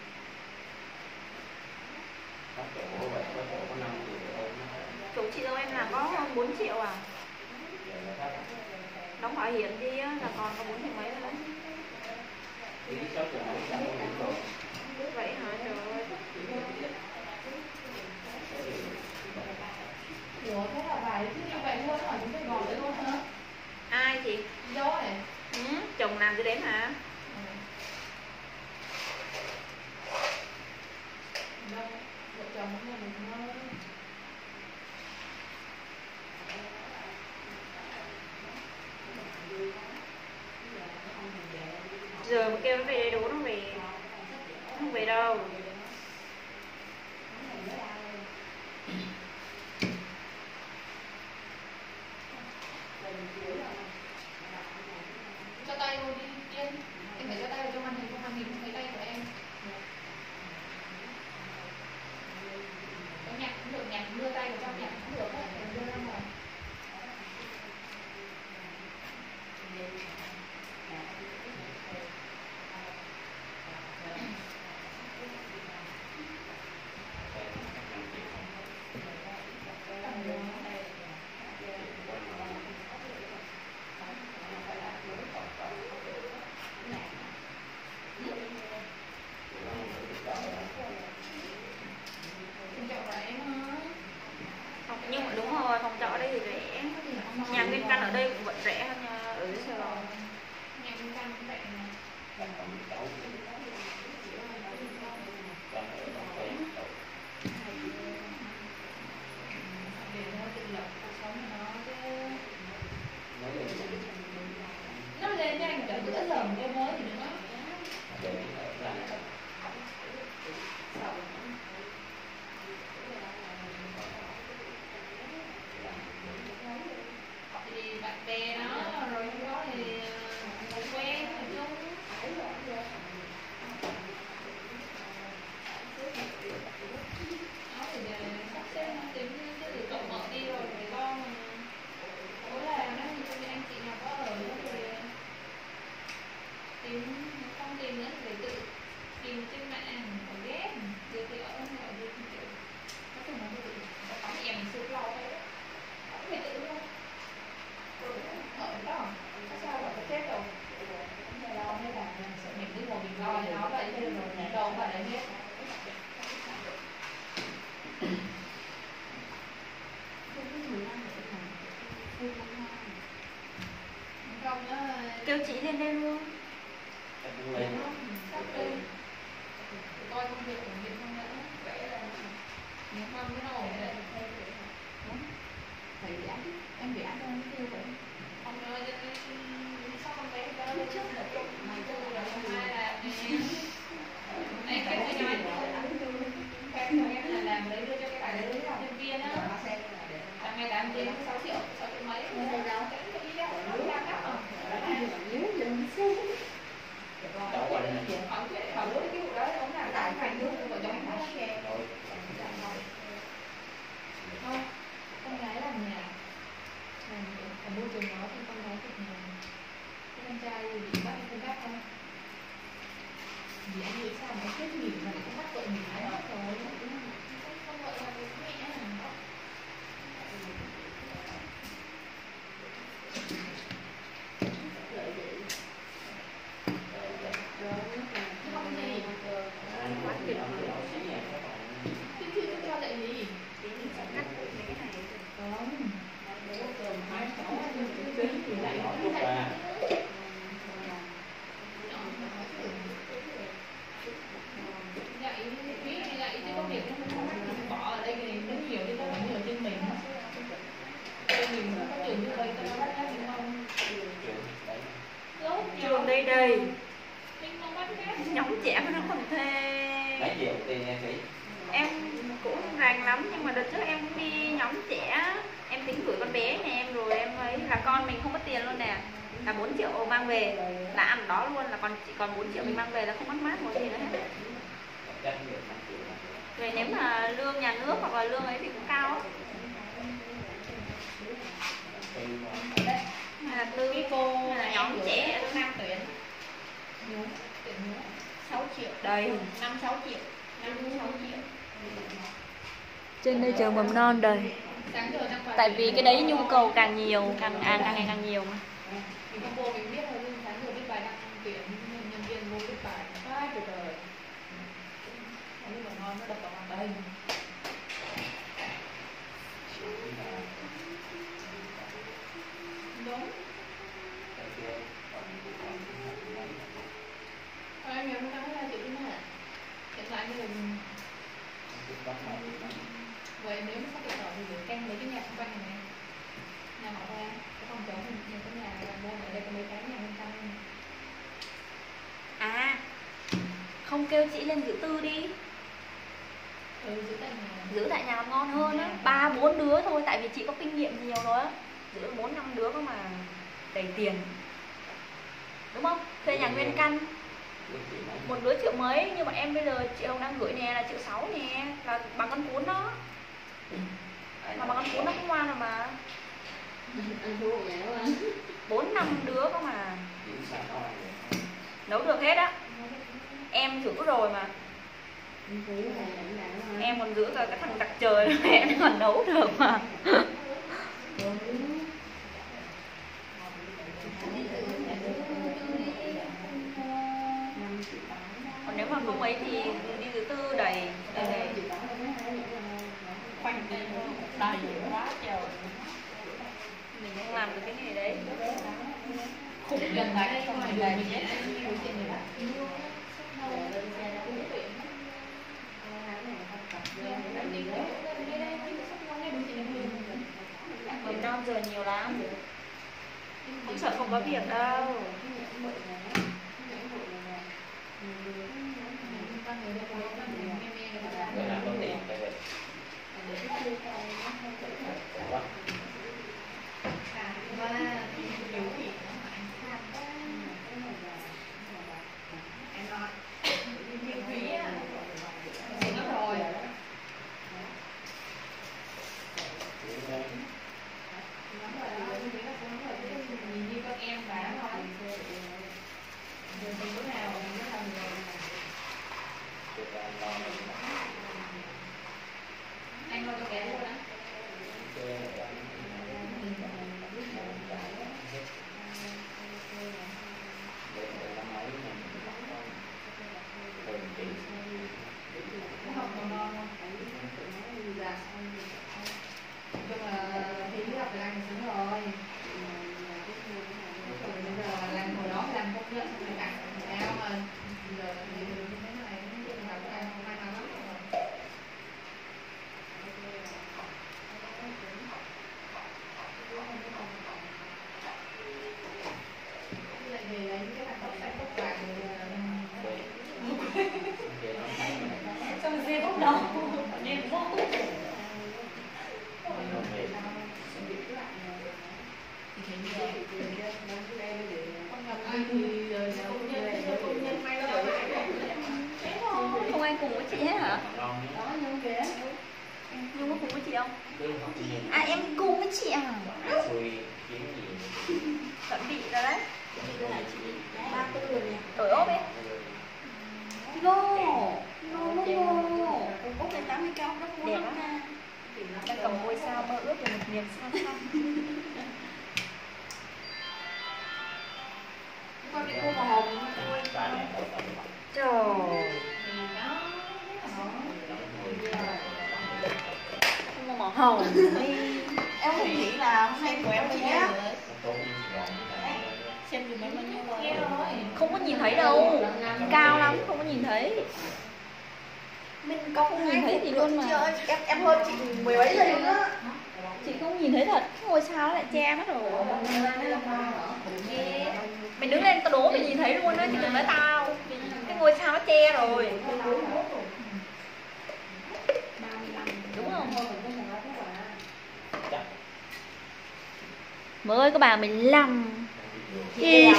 chỗ chị đâu em là có 4 triệu à? Đóng bảo hiểm đi á, là còn có 4 triệu mấy nữa. Vậy hả? Trời ơi. Ủa thế là vải chứ như vậy luôn ở những cái gò đấy luôn hả? Ai chị? Dâu này. Chồng làm cái đấy hả? Đâu, vợ chồng cũng là mình thôi. Giờ mà kêu nó về đây đố nó về. Nó không về đâu. Cho tay luôn đi, Yên. Em phải cho tay vào trong màn hình, không màn hình không thấy tay của em. Có nhạc cũng được, nhạc đưa tay vào trong nhạc cũng được, em đưa ra ngoài. Nhưng mà đúng rồi, phòng trọ ở đây thì rẻ. Nhà nguyên căn ở đây cũng vẫn rẻ hơn nhà ở dưới Sài Gòn. Nhà nguyên căn cũng vậy mà. Để nó tự lập cuộc sống của nó chứ. Nó lên cho anh cả bữa lầm cái mới gì nữa. Thì bạn bè nó rồi không có thì người quen nói chung. Nó thì sắp xếp tính chứ từ cậu mợ đi rồi thì con bố là nó như anh chị nào có ở nữa thì tìm, không tìm nữa thì tự tìm trên mạng ở ghép rồi thì ở rồi thì kiểu nói chung là tự có nhà mình sụp lo đấy, có phải tự luôn ở đó sao mà có chết đâu, không lo hay là sợ mình cứ ngồi mình lo thì nó vậy chứ rồi nhà đâu mà đấy hết. Không Kêu chị lên đây luôn. sắp đi coi công việc ổn định không nữa, vậy là nếu không cái nó ổn định phải vẽ, em vẽ cho nó kêu vậy không ơi sao con bé đó trước là mày kêu là hôm nay là anh kêu cho anh kêu em là làm lấy đưa cho cái bài đấy nhân viên á, làm ngày làm tiền 6 triệu mấy người nào cái đi ra nó làm đắt rồi hỏi đối cái vụ đó ông làm tại thành luôn vợ chồng nó kè không, con gái làm nhà làm ở môi trường đó thì con gái thực nhà, cái con trai bị bắt đi công tác không? Vì anh nghĩ sao mà chết nghỉ mà cũng bắt vợ nghỉ hết rồi, con vợ là bố mẹ cho lại gì? Dạy chứ có việc nó không bỏ ở đây thì Trường đây đây. Nhóm trẻ mà nó còn thuê. Mấy triệu tiền em phí? Em cũng rành lắm nhưng mà đợt trước em cũng đi nhóm trẻ. Em tính gửi con bé nhà em rồi em ấy là con mình không có tiền luôn nè. Là 4 triệu mang về là ăn đó luôn, là chỉ còn 4 triệu mình mang về là không mất mát một gì nữa hết. Về nếu mà lương nhà nước hoặc là lương ấy thì cũng cao á. Hay là lương Cái cô là nhóm trẻ nam tuyển 6 triệu đây. 5-6 triệu 5-6 triệu. Trên đây trường mầm non đời. Tại vì cái đấy nhu cầu càng nhiều, càng ngày càng nhiều mà. Thì các cô mình biết là lương sáng giờ biết bài đăng tuyển nhân viên vô biết bài quá tuyệt vời. Nhưng mà ngon nó đập vào mặt đây. Đúng. Em ngày hôm nay là chị Linh hả? Hiện tại như là vậy nếu mà sắp được rồi thì gửi kem mấy cái nhà xung quanh này. Nhà họ ra, cái phòng trống thì nhiều cái nhà làm mua ở đây có mấy cái nhà bên trong. À, không kêu chị lên giữ tư đi. Giữ tại nhà. Giữ tại nhà ngon hơn á, 3-4 đứa thôi, tại vì chị có kinh nghiệm nhiều rồi á. Giữ 4-5 đứa có mà đầy tiền. Đúng không? Thuê nhà nguyên căn. Một đứa triệu mấy, nhưng mà em bây giờ chị Hồng đang gửi nè là 1,6 triệu nè, là bằng con cuốn đó. Mà bằng con cuốn nó cũng ngoan rồi mà. 4-5 đứa có mà nấu được hết á. Em thử rồi mà. Em còn giữ cả cái thằng đặc trời em còn nấu được mà. Còn nếu mà không ấy thì đi thứ tư đầy. Khoanh đầy quá trời. Mình không làm được cái này đấy. Khủng gần tại đây không làm gì hết. Mầm non giờ nhiều lắm. Không sợ không có việc đâu. Để làm có tiền đây vậy. Anh lo cho bé luôn á. Học còn non không? Dạ. Nhưng mà thì đi học làm sớm rồi. Bây giờ làm hồi đó làm công nhân xong rồi ăn áo mà giờ thì như thế này làm ăn không may mắn lắm rồi. Lại về lấy cái hạt tóc xanh tóc vàng Xong dê bốc đầu. Dê bốc. Không ai cùng với chị hết hả? Nhung có cùng với chị không? À em cùng với chị à? Chuẩn bị rồi đấy. Đổi ốp ấy. Vô. Út này 80 cao nó cũng Đẹp á. Đang cầm ngôi sao mơ ước về một miền xa xăm. con đi mua màu hồng. Trời. Không mua màu hồng. Em không nghĩ là hôm nay của em chị á. xem giùm em bao nhiêu rồi. Không có nhìn thấy đâu. Cao lắm, không có nhìn thấy. Mình có Không nhìn thấy gì luôn mà. em hơn chị 10 mấy giây luôn á. Chị không nhìn thấy thật, cái ngôi sao nó lại che mất rồi. Ghê. Mày đứng lên tao đố mày nhìn thấy luôn á, chứ đừng nói tao. Cái ngôi sao nó che rồi. Đúng không? Mới ơi, có bà 15. Cái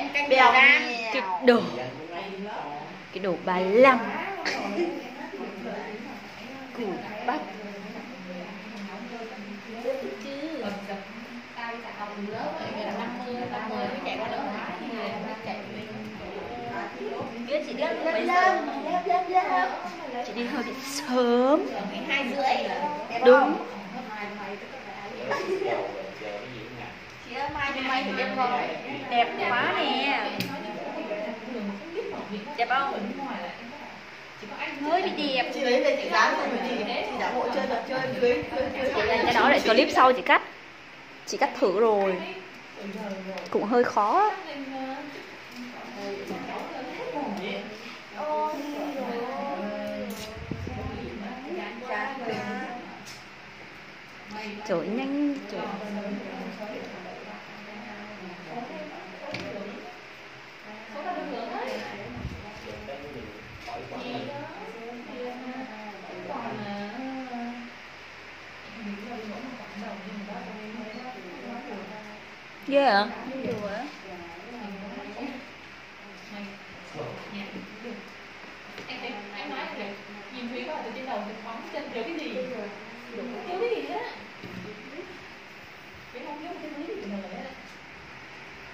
đồ, cái đồ 35. Củ bắp. Biết chị đi hơi chị đi hơi bị sớm. 2:30. Đúng. Chị ơi, mai cho may thì đẹp không? Đẹp quá nè. Đẹp không? Hơi bị đẹp. Chị lấy về chị dán rồi chị giả bộ chơi trò chơi cưới. Cái đó để clip sau chị cắt. Chị cắt thử rồi. Cũng hơi khó. Trời nhanh trời. Ghê hả?